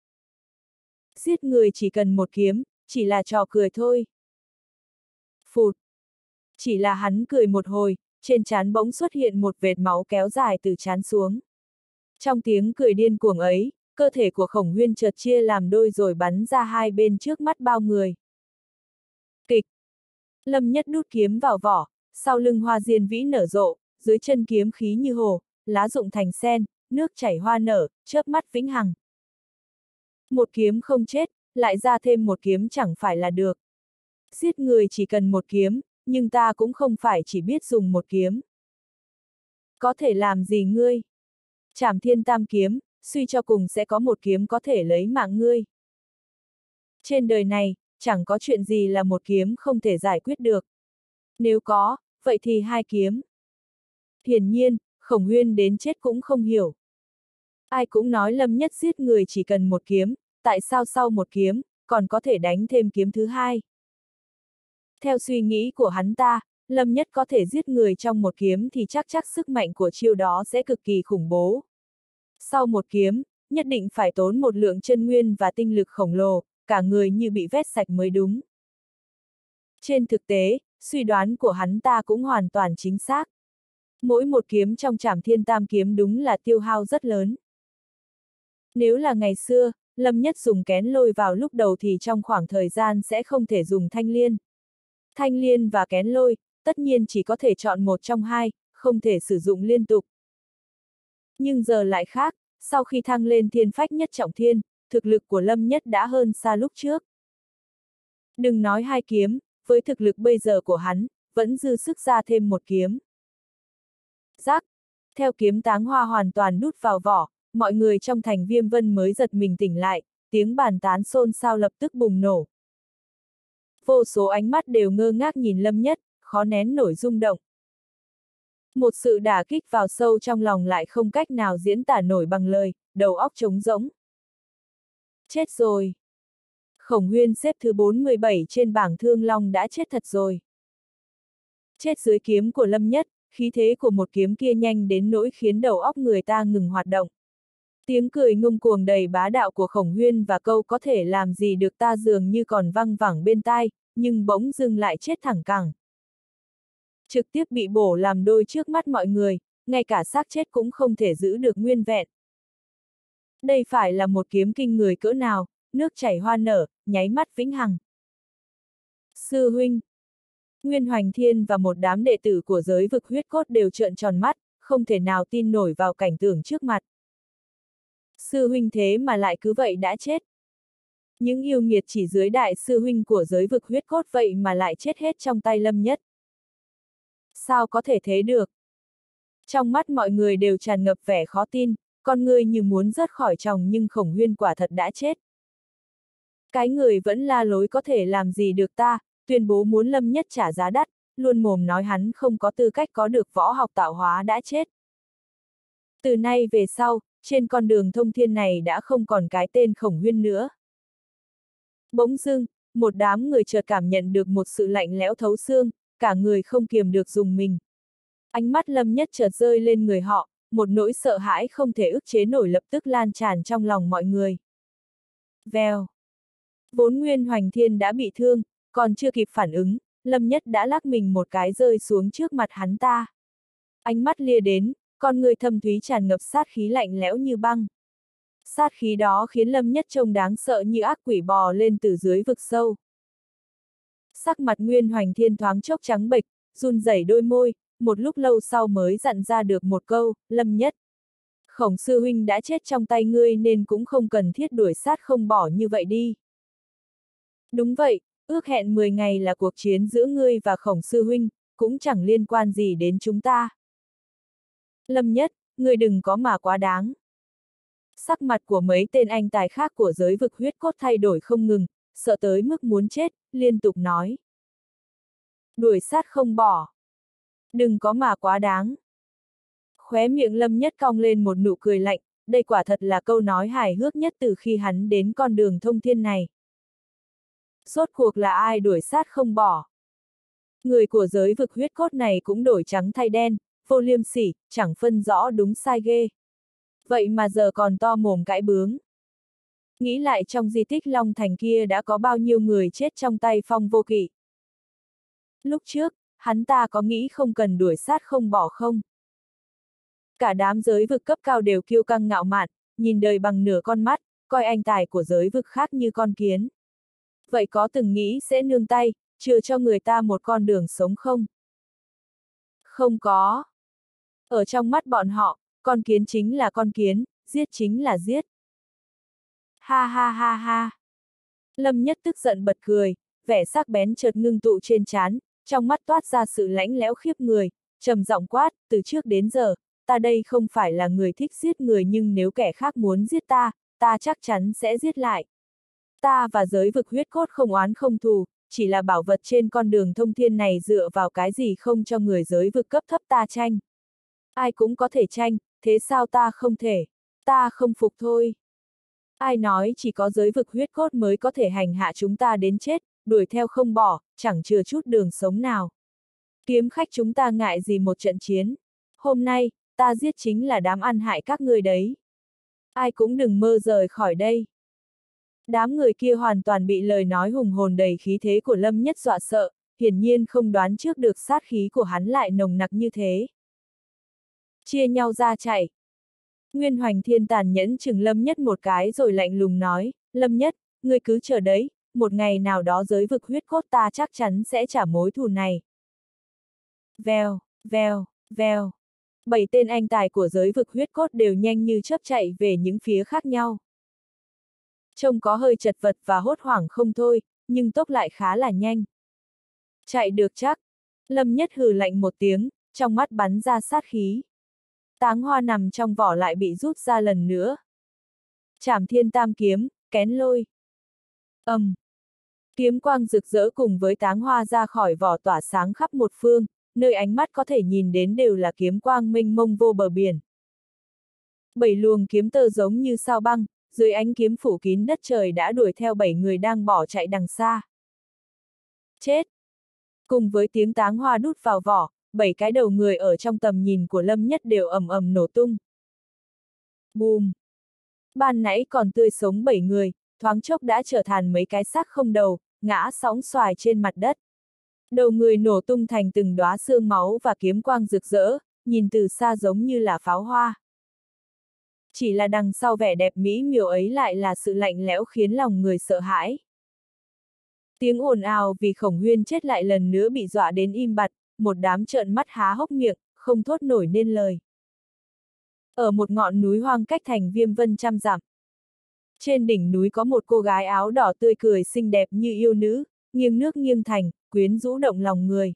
[SPEAKER 1] Giết người chỉ cần một kiếm, chỉ là trò cười thôi. Phụt! Chỉ là hắn cười một hồi, trên trán bỗng xuất hiện một vệt máu kéo dài từ trán xuống. Trong tiếng cười điên cuồng ấy, cơ thể của Khổng Huyên chợt chia làm đôi rồi bắn ra hai bên trước mắt bao người. Kịch! Lâm Nhất đút kiếm vào vỏ, sau lưng hoa diên vĩ nở rộ, dưới chân kiếm khí như hồ, lá rụng thành sen, nước chảy hoa nở, chớp mắt vĩnh hằng. Một kiếm không chết, lại ra thêm một kiếm chẳng phải là được. Giết người chỉ cần một kiếm, nhưng ta cũng không phải chỉ biết dùng một kiếm. Có thể làm gì ngươi? Trảm thiên tam kiếm, suy cho cùng sẽ có một kiếm có thể lấy mạng ngươi. Trên đời này, chẳng có chuyện gì là một kiếm không thể giải quyết được. Nếu có, vậy thì hai kiếm. Hiển nhiên, Khổng Huyên đến chết cũng không hiểu. Ai cũng nói Lâm Nhất giết người chỉ cần một kiếm, tại sao sau một kiếm, còn có thể đánh thêm kiếm thứ hai? Theo suy nghĩ của hắn ta, Lâm Nhất có thể giết người trong một kiếm thì chắc sức mạnh của chiêu đó sẽ cực kỳ khủng bố. Sau một kiếm, nhất định phải tốn một lượng chân nguyên và tinh lực khổng lồ, cả người như bị vét sạch mới đúng. Trên thực tế, suy đoán của hắn ta cũng hoàn toàn chính xác. Mỗi một kiếm trong Trảm Thiên Tam kiếm đúng là tiêu hao rất lớn. Nếu là ngày xưa, Lâm Nhất dùng kén lôi vào lúc đầu thì trong khoảng thời gian sẽ không thể dùng thanh liên. Thanh liên và kén lôi, tất nhiên chỉ có thể chọn một trong hai, không thể sử dụng liên tục. Nhưng giờ lại khác, sau khi thăng lên thiên phách nhất trọng thiên, thực lực của Lâm Nhất đã hơn xa lúc trước. Đừng nói hai kiếm, với thực lực bây giờ của hắn, vẫn dư sức ra thêm một kiếm. Rắc, theo kiếm táng hoa hoàn toàn đút vào vỏ, mọi người trong thành Viêm Vân mới giật mình tỉnh lại, tiếng bàn tán xôn xao lập tức bùng nổ. Vô số ánh mắt đều ngơ ngác nhìn Lâm Nhất, khó nén nổi rung động. Một sự đả kích vào sâu trong lòng lại không cách nào diễn tả nổi bằng lời, đầu óc trống rỗng. Chết rồi. Khổng Huyên xếp thứ 47 trên bảng Thương Long đã chết thật rồi. Chết dưới kiếm của Lâm Nhất, khí thế của một kiếm kia nhanh đến nỗi khiến đầu óc người ta ngừng hoạt động. Tiếng cười ngông cuồng đầy bá đạo của Khổng Huyên và câu có thể làm gì được ta dường như còn văng vẳng bên tai, nhưng bỗng dưng lại chết thẳng cẳng. Trực tiếp bị bổ làm đôi trước mắt mọi người, ngay cả xác chết cũng không thể giữ được nguyên vẹn. Đây phải là một kiếm kinh người cỡ nào, nước chảy hoa nở, nháy mắt vĩnh hằng. Sư huynh, Nguyên Hoành Thiên và một đám đệ tử của giới vực huyết cốt đều trợn tròn mắt, không thể nào tin nổi vào cảnh tượng trước mặt. Sư huynh thế mà lại cứ vậy đã chết. Những yêu nghiệt chỉ dưới đại sư huynh của giới vực huyết cốt vậy mà lại chết hết trong tay Lâm Nhất. Sao có thể thế được? Trong mắt mọi người đều tràn ngập vẻ khó tin, con người như muốn rớt khỏi tròng nhưng Khổng Huyên quả thật đã chết. Cái người vẫn la lối có thể làm gì được ta, tuyên bố muốn Lâm Nhất trả giá đắt, luôn mồm nói hắn không có tư cách có được võ học tạo hóa đã chết. Từ nay về sau, trên con đường thông thiên này đã không còn cái tên Khổng Huyên nữa. Bỗng dưng, một đám người chợt cảm nhận được một sự lạnh lẽo thấu xương, cả người không kiềm được rùng mình. Ánh mắt Lâm Nhất chợt rơi lên người họ, một nỗi sợ hãi không thể ức chế nổi lập tức lan tràn trong lòng mọi người. Vèo. Vốn Nguyên Hoành Thiên đã bị thương, còn chưa kịp phản ứng, Lâm Nhất đã lắc mình một cái rơi xuống trước mặt hắn ta. Ánh mắt lia đến, con người thâm thúy tràn ngập sát khí lạnh lẽo như băng. Sát khí đó khiến Lâm Nhất trông đáng sợ như ác quỷ bò lên từ dưới vực sâu. Sắc mặt Nguyên Hoành Thiên thoáng chốc trắng bệch, run rẩy đôi môi, một lúc lâu sau mới dặn ra được một câu, Lâm Nhất. Khổng sư huynh đã chết trong tay ngươi nên cũng không cần thiết đuổi sát không bỏ như vậy đi. Đúng vậy, ước hẹn 10 ngày là cuộc chiến giữa ngươi và Khổng sư huynh, cũng chẳng liên quan gì đến chúng ta. Lâm Nhất, ngươi đừng có mà quá đáng. Sắc mặt của mấy tên anh tài khác của giới vực huyết cốt thay đổi không ngừng, sợ tới mức muốn chết, liên tục nói. Đuổi sát không bỏ. Đừng có mà quá đáng. Khóe miệng Lâm Nhất cong lên một nụ cười lạnh, đây quả thật là câu nói hài hước nhất từ khi hắn đến con đường thông thiên này. Rốt cuộc là ai đuổi sát không bỏ? Người của giới vực huyết cốt này cũng đổi trắng thay đen, vô liêm sỉ, chẳng phân rõ đúng sai ghê. Vậy mà giờ còn to mồm cãi bướng. Nghĩ lại trong di tích Long Thành kia đã có bao nhiêu người chết trong tay Phong Vô Kỵ. Lúc trước, hắn ta có nghĩ không cần đuổi sát không bỏ không? Cả đám giới vực cấp cao đều kiêu căng ngạo mạn, nhìn đời bằng nửa con mắt, coi anh tài của giới vực khác như con kiến. Vậy có từng nghĩ sẽ nương tay, chừa cho người ta một con đường sống không? Không có. Ở trong mắt bọn họ, con kiến chính là con kiến, giết chính là giết. Ha ha ha ha. Lâm Nhất tức giận bật cười, vẻ sắc bén chợt ngưng tụ trên trán, trong mắt toát ra sự lãnh lẽo khiếp người, trầm giọng quát, từ trước đến giờ, ta đây không phải là người thích giết người nhưng nếu kẻ khác muốn giết ta, ta chắc chắn sẽ giết lại. Ta và giới vực huyết cốt không oán không thù, chỉ là bảo vật trên con đường thông thiên này dựa vào cái gì không cho người giới vực cấp thấp ta tranh. Ai cũng có thể tranh, thế sao ta không thể? Ta không phục thôi. Ai nói chỉ có giới vực huyết cốt mới có thể hành hạ chúng ta đến chết, đuổi theo không bỏ, chẳng chừa chút đường sống nào. Kiếm khách chúng ta ngại gì một trận chiến. Hôm nay, ta giết chính là đám ăn hại các ngươi đấy. ai cũng đừng mơ rời khỏi đây. Đám người kia hoàn toàn bị lời nói hùng hồn đầy khí thế của Lâm Nhất dọa sợ, hiển nhiên không đoán trước được sát khí của hắn lại nồng nặc như thế. Chia nhau ra chạy. Nguyên Hoành Thiên tàn nhẫn chừng Lâm Nhất một cái rồi lạnh lùng nói, Lâm Nhất, ngươi cứ chờ đấy, một ngày nào đó giới vực huyết cốt ta chắc chắn sẽ trả mối thù này. Vèo, vèo, vèo. 7 tên anh tài của giới vực huyết cốt đều nhanh như chớp chạy về những phía khác nhau. Trông có hơi chật vật và hốt hoảng không thôi, nhưng tốc lại khá là nhanh. Chạy được chắc. Lâm Nhất hừ lạnh một tiếng, trong mắt bắn ra sát khí. Táng hoa nằm trong vỏ lại bị rút ra lần nữa. Trảm Thiên Tam kiếm, kén lôi. Kiếm quang rực rỡ cùng với táng hoa ra khỏi vỏ tỏa sáng khắp một phương, nơi ánh mắt có thể nhìn đến đều là kiếm quang mênh mông vô bờ biển. 7 luồng kiếm tơ giống như sao băng, dưới ánh kiếm phủ kín đất trời đã đuổi theo 7 người đang bỏ chạy đằng xa. Chết! Cùng với tiếng táng hoa đút vào vỏ, 7 cái đầu người ở trong tầm nhìn của Lâm Nhất đều ầm ầm nổ tung. Bùm! Ban nãy còn tươi sống 7 người, thoáng chốc đã trở thành mấy cái xác không đầu, ngã sóng xoài trên mặt đất. Đầu người nổ tung thành từng đóa xương máu và kiếm quang rực rỡ, nhìn từ xa giống như là pháo hoa. Chỉ là đằng sau vẻ đẹp mỹ miều ấy lại là sự lạnh lẽo khiến lòng người sợ hãi. Tiếng ồn ào vì Khổng Huyên chết lại lần nữa bị dọa đến im bặt, một đám trợn mắt há hốc miệng, không thốt nổi nên lời. Ở một ngọn núi hoang cách thành Viêm Vân trăm dặm. Trên đỉnh núi có một cô gái áo đỏ tươi cười xinh đẹp như yêu nữ, nghiêng nước nghiêng thành, quyến rũ động lòng người.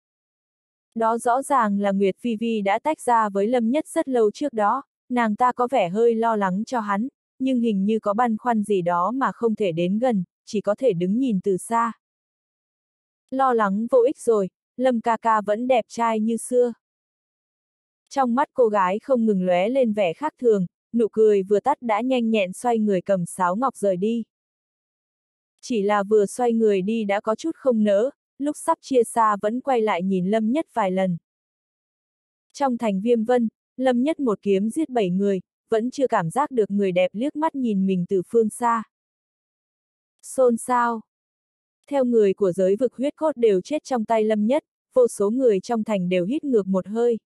[SPEAKER 1] Đó rõ ràng là Nguyệt Phi Vi đã tách ra với Lâm Nhất rất lâu trước đó, nàng ta có vẻ hơi lo lắng cho hắn, nhưng hình như có băn khoăn gì đó mà không thể đến gần, chỉ có thể đứng nhìn từ xa. Lo lắng vô ích rồi, Lâm ca ca vẫn đẹp trai như xưa. Trong mắt cô gái không ngừng lóe lên vẻ khác thường, nụ cười vừa tắt đã nhanh nhẹn xoay người cầm sáo ngọc rời đi. Chỉ là vừa xoay người đi đã có chút không nỡ, lúc sắp chia xa vẫn quay lại nhìn Lâm Nhất vài lần. Trong thành Viêm Vân, Lâm Nhất một kiếm giết 7 người, vẫn chưa cảm giác được người đẹp liếc mắt nhìn mình từ phương xa. Xôn xao. Theo người của giới vực huyết cốt đều chết trong tay Lâm Nhất, vô số người trong thành đều hít ngược một hơi.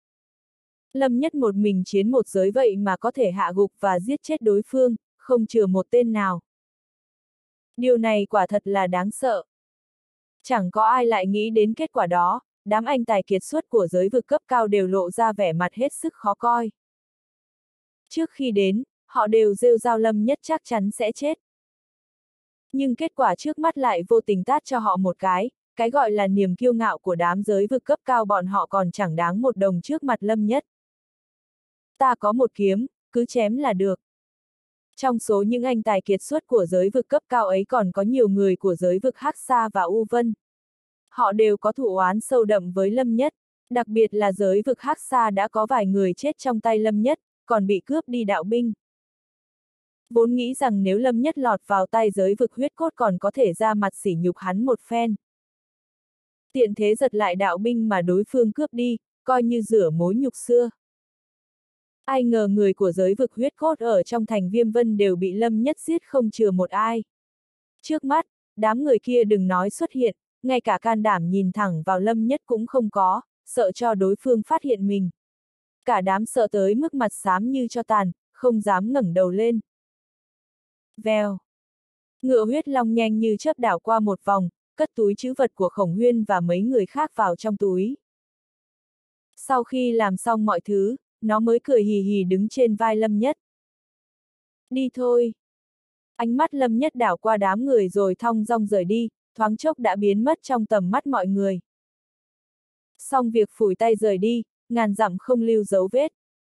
[SPEAKER 1] Lâm Nhất một mình chiến một giới vậy mà có thể hạ gục và giết chết đối phương, không chừa một tên nào. Điều này quả thật là đáng sợ. Chẳng có ai lại nghĩ đến kết quả đó, đám anh tài kiệt xuất của giới vực cấp cao đều lộ ra vẻ mặt hết sức khó coi. Trước khi đến, họ đều rêu rao Lâm Nhất chắc chắn sẽ chết. Nhưng kết quả trước mắt lại vô tình tát cho họ một cái gọi là niềm kiêu ngạo của đám giới vực cấp cao bọn họ còn chẳng đáng một đồng trước mặt Lâm Nhất. Ta có một kiếm, cứ chém là được. Trong số những anh tài kiệt xuất của giới vực cấp cao ấy còn có nhiều người của giới vực Hắc Sa và U Vân. Họ đều có thù oán sâu đậm với Lâm Nhất, đặc biệt là giới vực Hắc Sa đã có vài người chết trong tay Lâm Nhất, còn bị cướp đi đạo binh. Vốn nghĩ rằng nếu Lâm Nhất lọt vào tay giới vực huyết cốt còn có thể ra mặt sỉ nhục hắn một phen. Tiện thế giật lại đạo binh mà đối phương cướp đi, coi như rửa mối nhục xưa. Ai ngờ người của giới vực huyết cốt ở trong thành Viêm Vân đều bị Lâm Nhất giết không chừa một ai. Trước mắt, đám người kia đừng nói xuất hiện, ngay cả can đảm nhìn thẳng vào Lâm Nhất cũng không có, sợ cho đối phương phát hiện mình. Cả đám sợ tới mức mặt xám như cho tàn, không dám ngẩng đầu lên. Vèo. Ngựa huyết long nhanh như chớp đảo qua một vòng, cất túi trữ vật của Khổng Huyên và mấy người khác vào trong túi. Sau khi làm xong mọi thứ, nó mới cười hì hì đứng trên vai Lâm Nhất. Đi thôi. Ánh mắt Lâm Nhất đảo qua đám người rồi thong dong rời đi, thoáng chốc đã biến mất trong tầm mắt mọi người. Xong việc phủi tay rời đi, ngàn dặm không lưu dấu vết.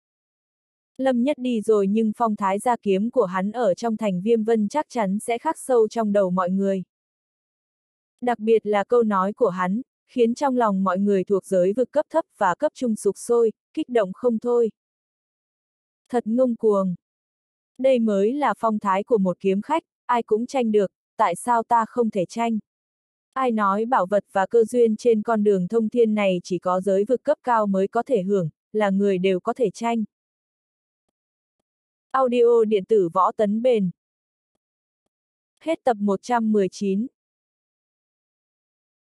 [SPEAKER 1] Lâm Nhất đi rồi nhưng phong thái gia kiếm của hắn ở trong thành Viêm Vân chắc chắn sẽ khắc sâu trong đầu mọi người. Đặc biệt là câu nói của hắn, khiến trong lòng mọi người thuộc giới vực cấp thấp và cấp trung sục sôi, kích động không thôi. Thật ngông cuồng. Đây mới là phong thái của một kiếm khách, ai cũng tranh được, tại sao ta không thể tranh? Ai nói bảo vật và cơ duyên trên con đường thông thiên này chỉ có giới vực cấp cao mới có thể hưởng, là người đều có thể tranh. Audio điện tử Võ Tấn Bền. Hết tập 119.